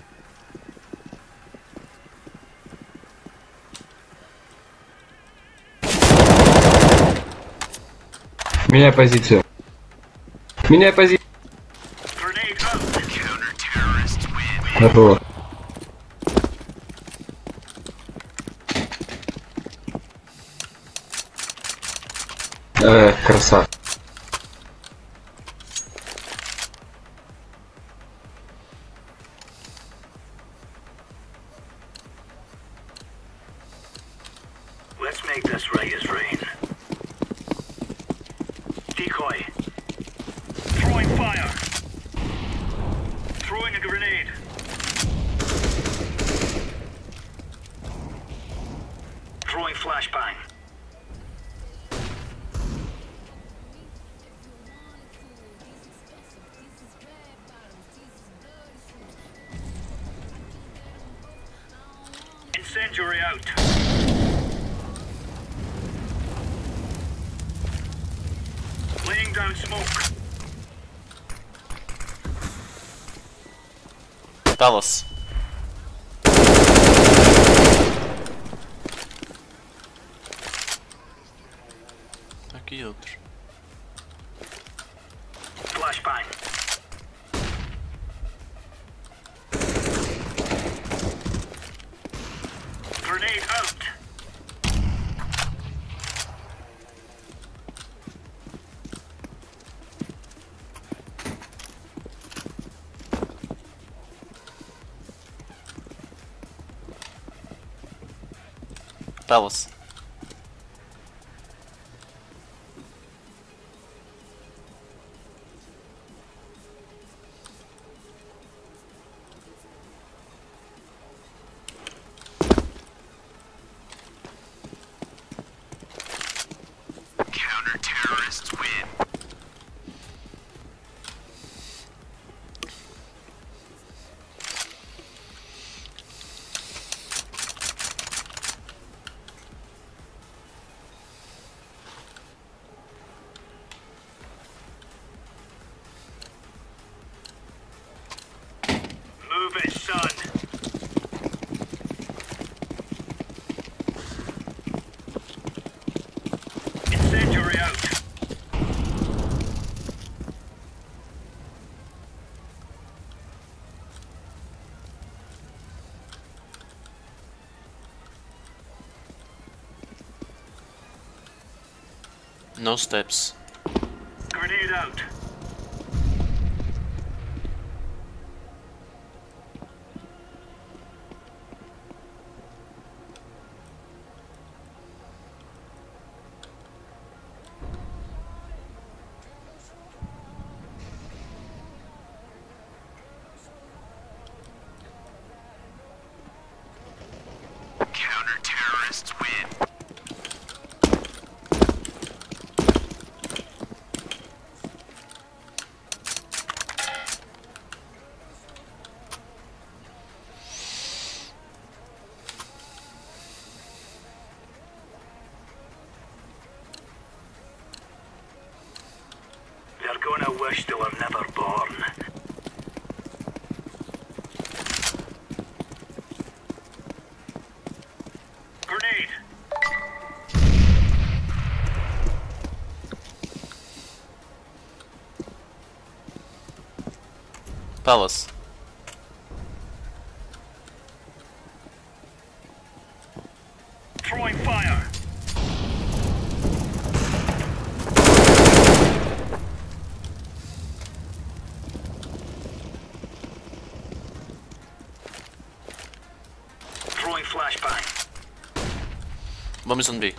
Меняй позицию. Меняй позицию. Grenade out. Counter-terrorists win. Хорошо. Эх, красавчик. Let's make this right as rain. Decoy. Throwing fire. Throwing a grenade. Throwing flashbang. Incendiary out. Laying down smoke. Palace. Aqui outro. Flashbang. Grenade out. Palace. Counter-terrorists win. Move it, son. Incendiary out. No steps. Grenade out. Counter-terrorists win. They're gonna wish they were never born. Grenade! Palace. Throwing fire. Throwing flashbang. Bomb is on B.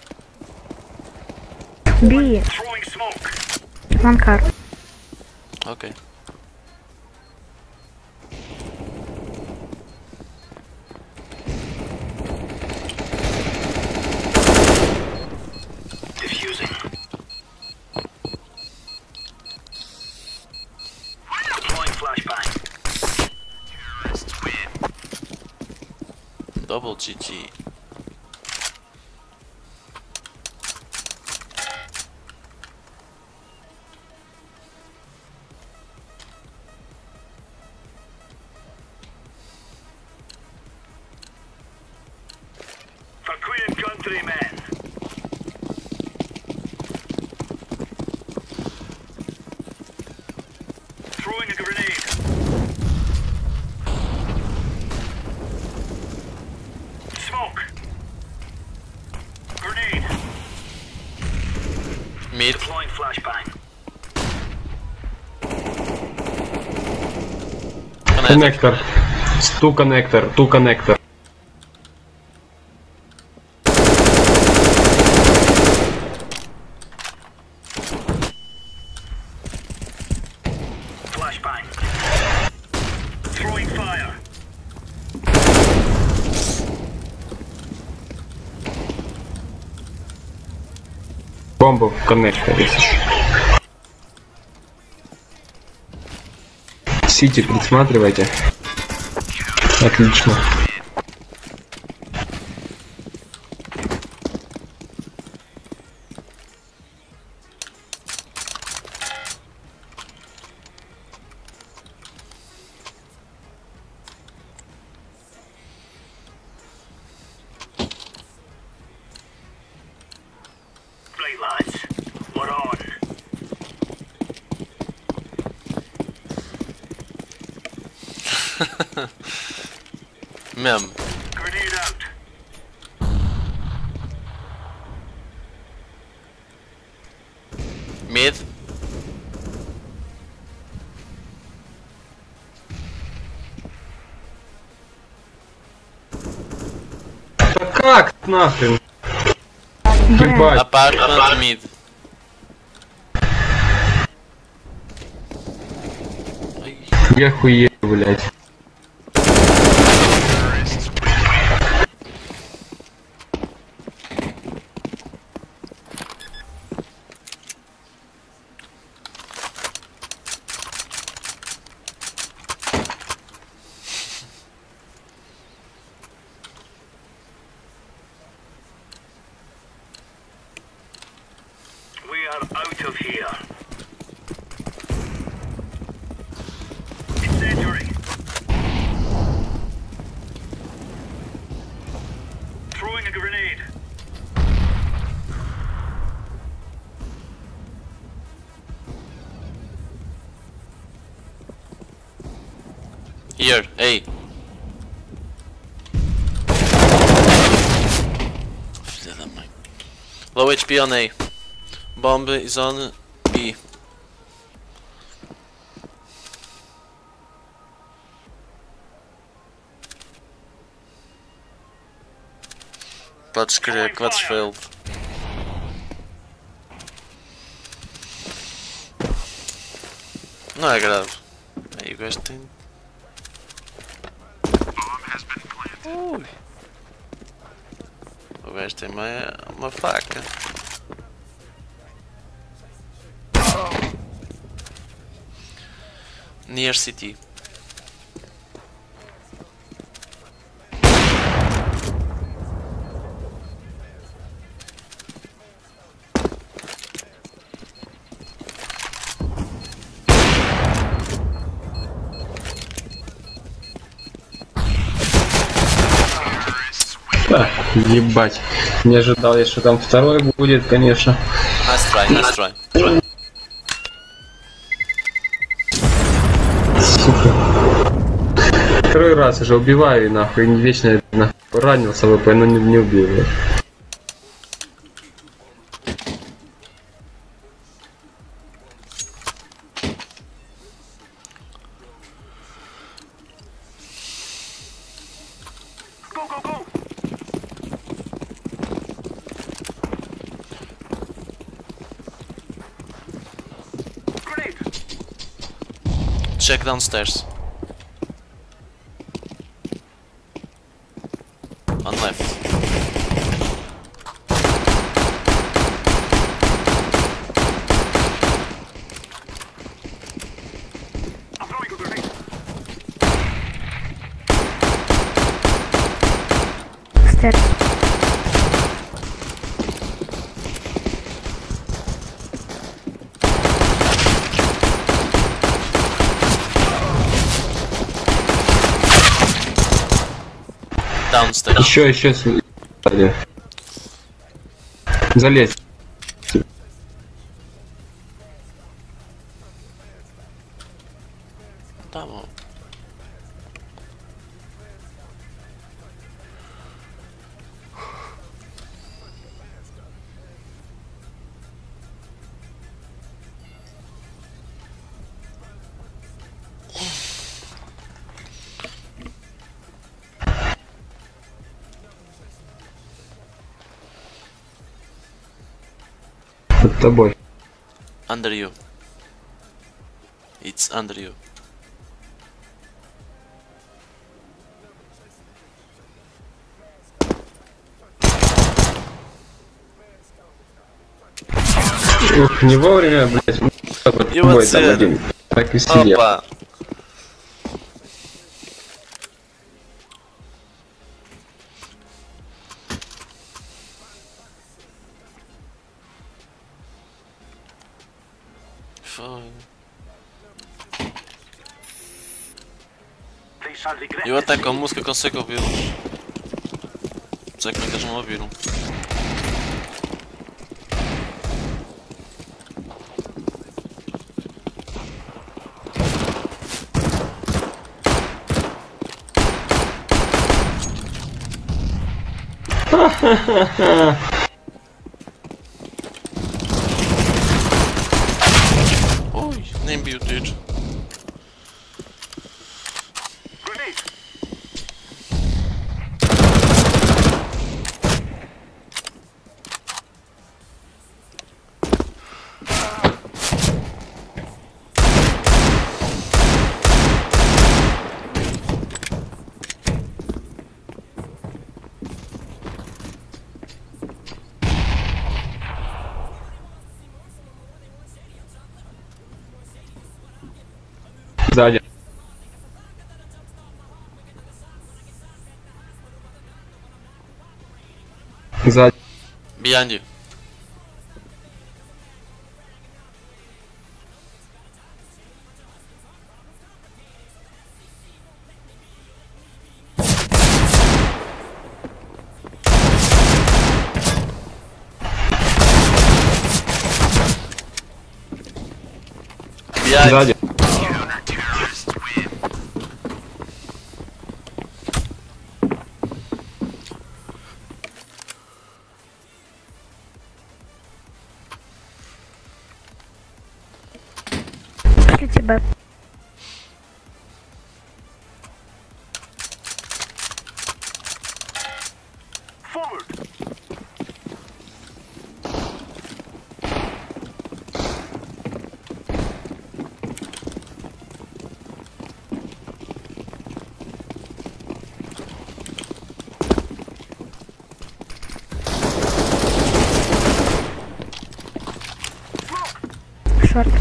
B. Throwing smoke. One car. Okay. Diffusing. Deploying flashbang. Double G G. For Queen and Country, men. Throwing a grenade. Smoke. Grenade. Mid. Deploying flashbang. Connector. Коннектор. Ту коннектор, ту коннектор. Flashbang. Throwing fire. Бомба в коннекторе. Сити присматривайте. Отлично. Right, lads. We're on. Mem. Grenade out. Mid. Да как нахрен? Ебать. Apartment mid. Ай. Я хуею, блять. We are out of here. Incendiary. Throwing a grenade. Here, A. Filha da mãe. Low H P on A. Bomb is on B. Podes crer, clutch failed. Não é grave. Aí o gajo tem. Ui. O gajo tem uma, uma faca. Near city. Да, ебать. Не ожидал я, что там второй будет, конечно. Nice try, nice try. сука. Второй раз уже убиваю и нахуй, вечно нахуй ранился, ВП, но не, не убил. Check downstairs. On left. Stairs. Downstairs. Еще, еще. с- Залезь. Там. он. Под тобой. Under you. It's under you. Ух, не вовремя, блядь. Так вот, Его бой там цель. один. Так и сидел. Опа! Фу. Eu até com a música consigo ouvi-los. Não sei como é que eles não ouviram. Ui, nem vi o tiro. Сзади. Сзади. Behind you. Behind. Сзади. После тебя. Шорт.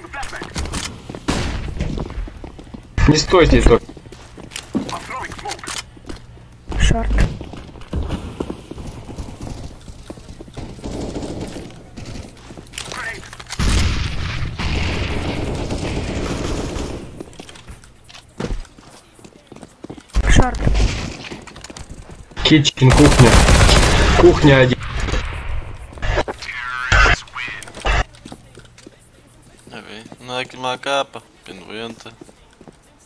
Не стой здесь только. Шорт. Шорт. Китчен, кухня. Кухня один. Ok, não é aqui uma capa, penduenta.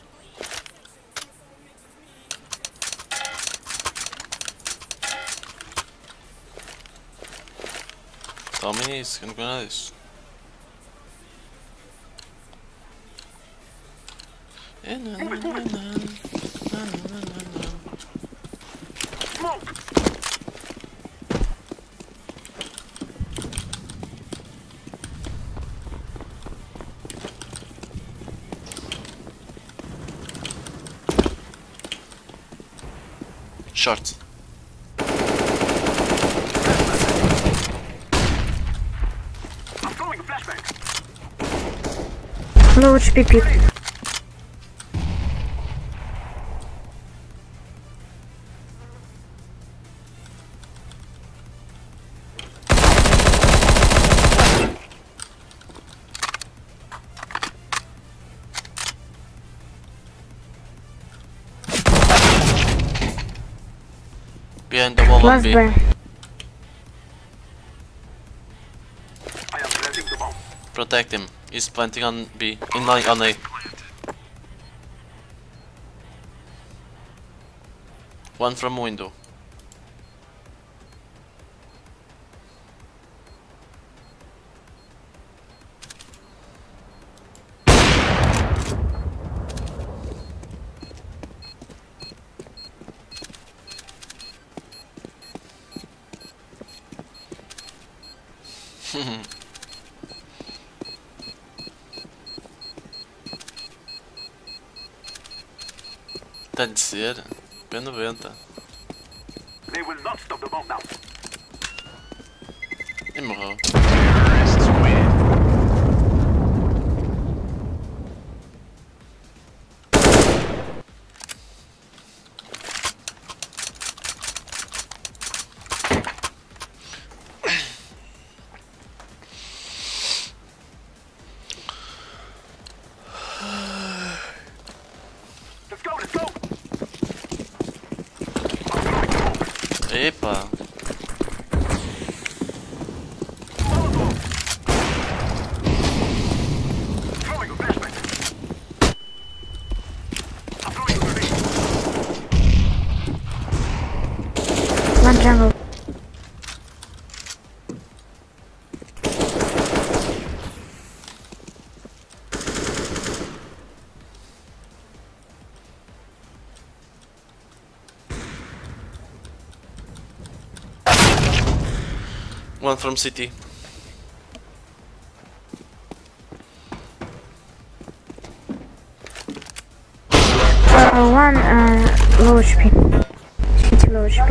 Tomem isso, que eu não conheço nada disso. É, não, não, não, não, não, não, não. Short. Low H P pit. Behind the wall on Last B. B. I am planting the bomb. Protect him. He's planting on B. In my on A. One from window. Tem de ser. P noventa. They will not stop the bomb now. E morreu. Terrorists win. Let's go, let's go. Epa. Throwing a flashbang. I'm throwing a grenade. One jungle. One from city. Uh, one uh, low H P. City low H P.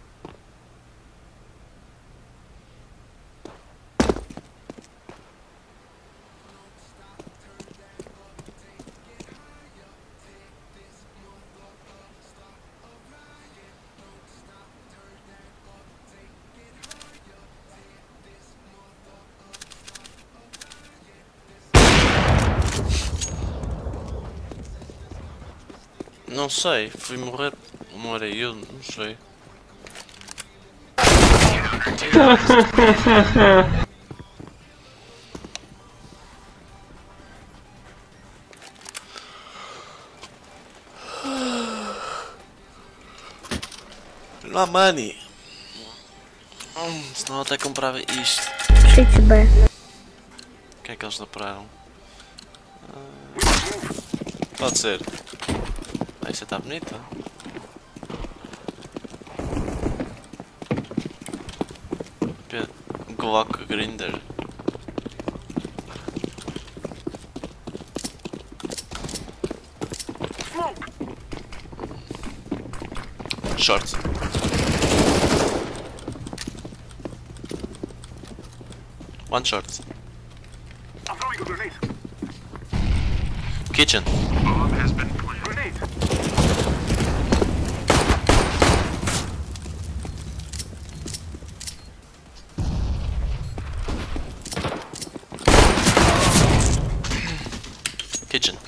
Não sei, fui morrer. Morei eu, não sei. Não há money. Hum, senão eu até comprava isto. City B. O que é que eles operaram? Ah, pode ser. Ah, isso está bonito. P- Glock Grinder. Short. One short. I'm throwing a grenade. Kitchen. Bomb has been planted. Grenade. Kitchen.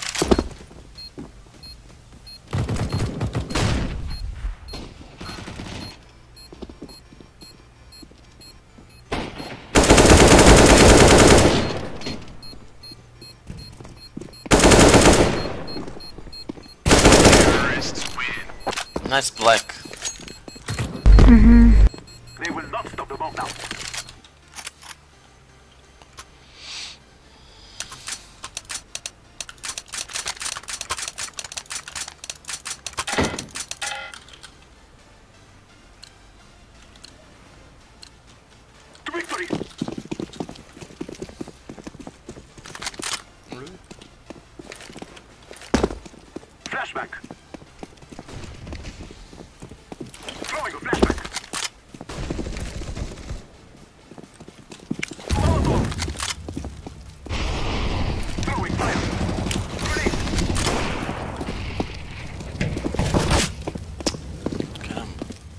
Nice black. Mm-hmm. They will not stop the bomb now. flashback. Throwing a flashback. Molotov. Throwing fire. Grenade. Caramba.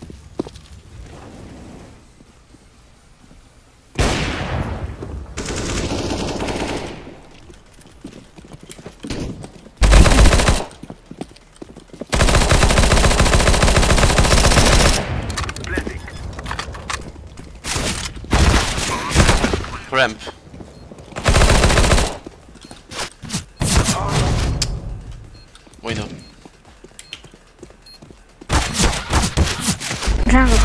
Blending. Ramp. Window. Jungle.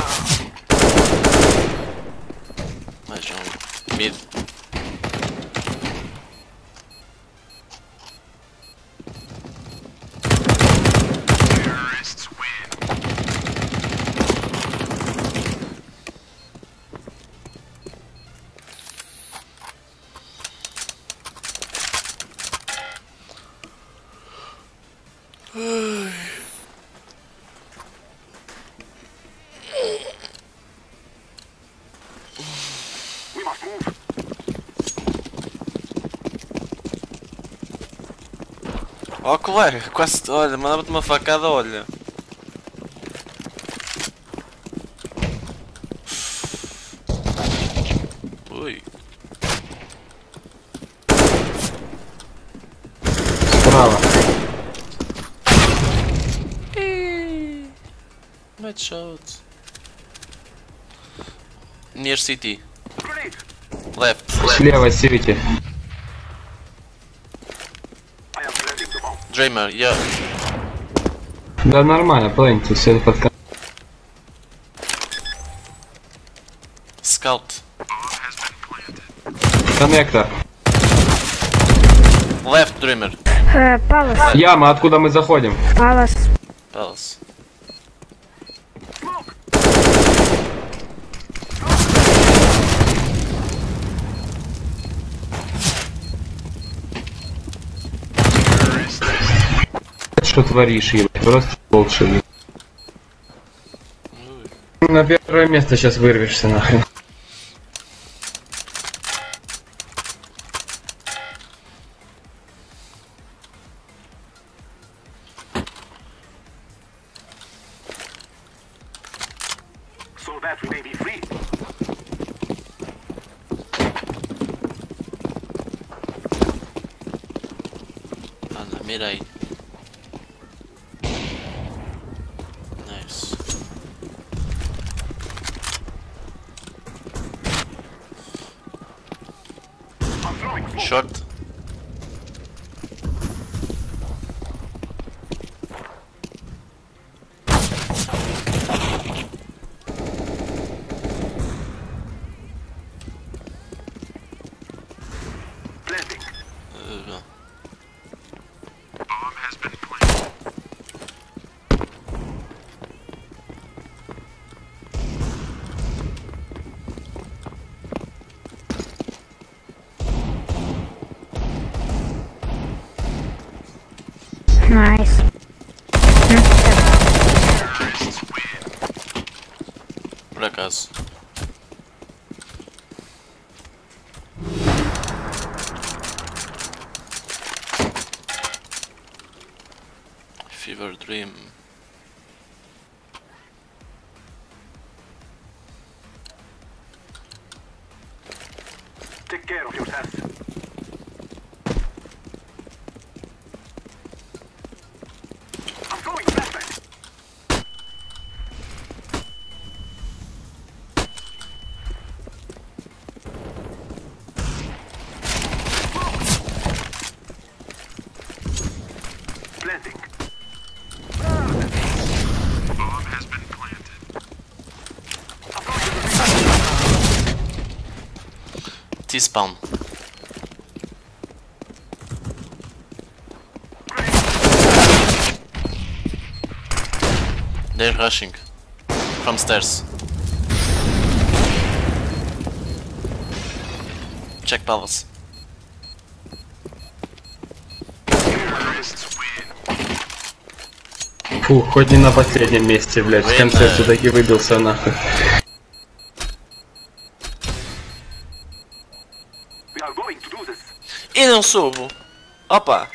Nice jungle. Mid. Terrorists win. We must move. Ó colega, quase. Olha, mandava-te uma facada, olha. Ui. Справа. Night shot. Near city. Grenade. Left. Слева сити. I am planting the bomb. Dreamer, yeah. Да нормально, планете, все под контролем. Scout. Коннектор. Left, Dreamer. Э, Palace. Яма, откуда мы заходим? Palace. Palace. Smoke. Что творишь, ебать? Просто волшебник. Ui. На первое место сейчас вырвешься нахрен. So that we may be free. Anda, mira aí. Nice. I'm throwing smoke. Short. Blending. Uh, Bomb has been planted. Nice. por acaso. Fever Dream. Take care of yourself. I'm going flashback. Blending. Bomb has been planted. I'm going to T-spawn. They're rushing from stairs. Check palace. Terrorists win. Фух, хоть не на последнем месте, блядь. В конце все-таки выбился нахуй. We are going to do this. E não subo. Opa.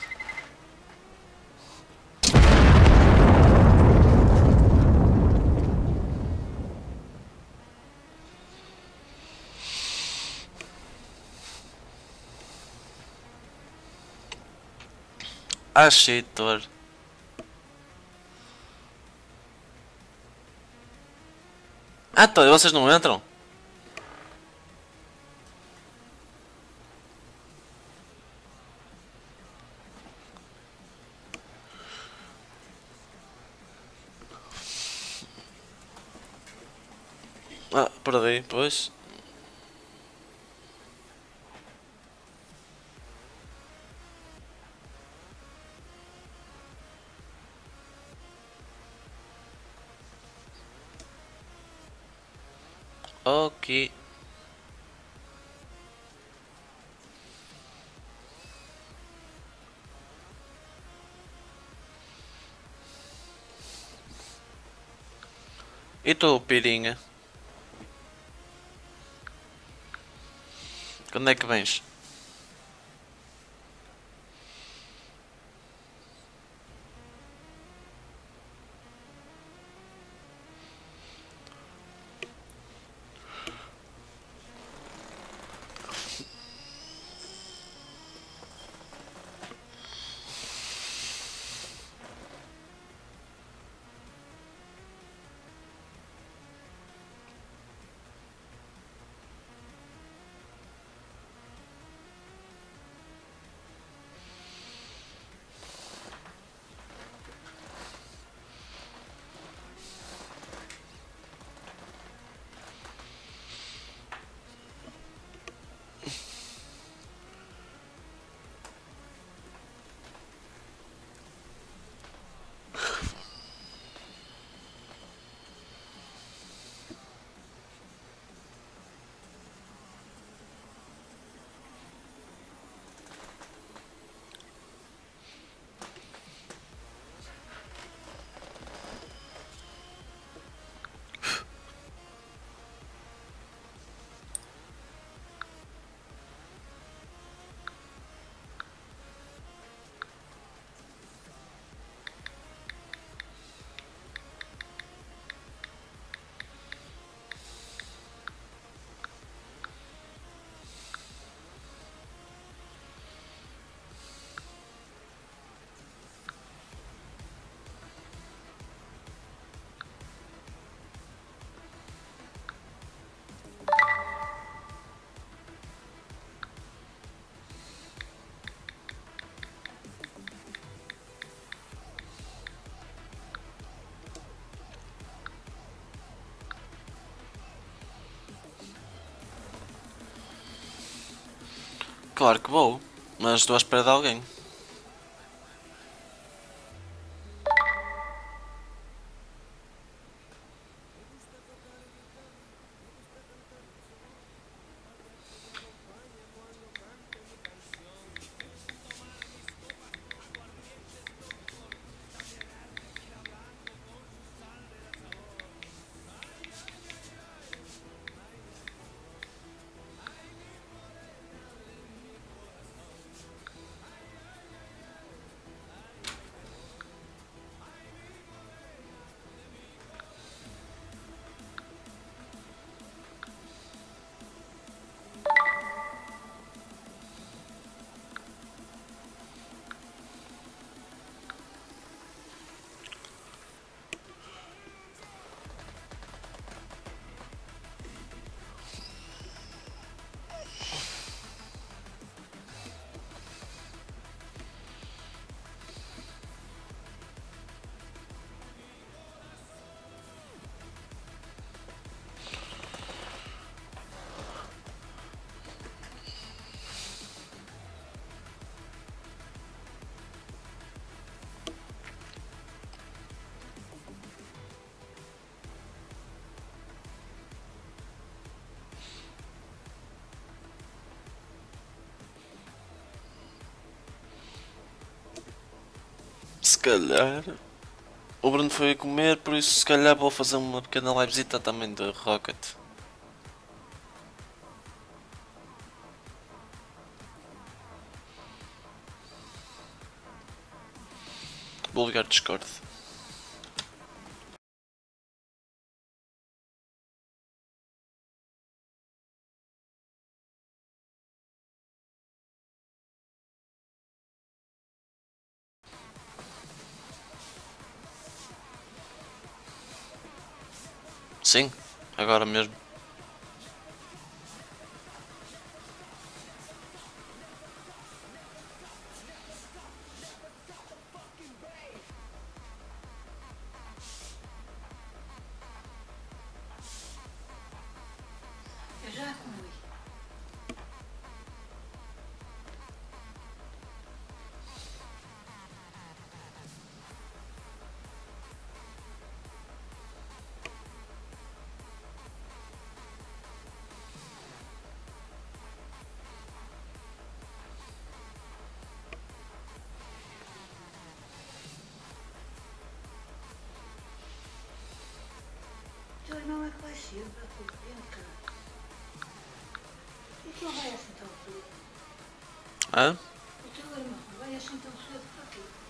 Achei, Thor. Ah, Thor, vocês não entram? Ah, perdi, pois. Ok. E tu, pirinha? Quando é que vens? Claro que vou, mas estou à espera de alguém. Se calhar. o Bruno foi comer, por isso se calhar vou fazer uma pequena livezita também de Rocket. Vou ligar Discord. Sim, agora mesmo. Eu já comi. Teu irmão é que vai ser para tudo, vem cá. E que ele vai assim tão cedo? Hã? O teu irmão vai assim tão cedo para quê?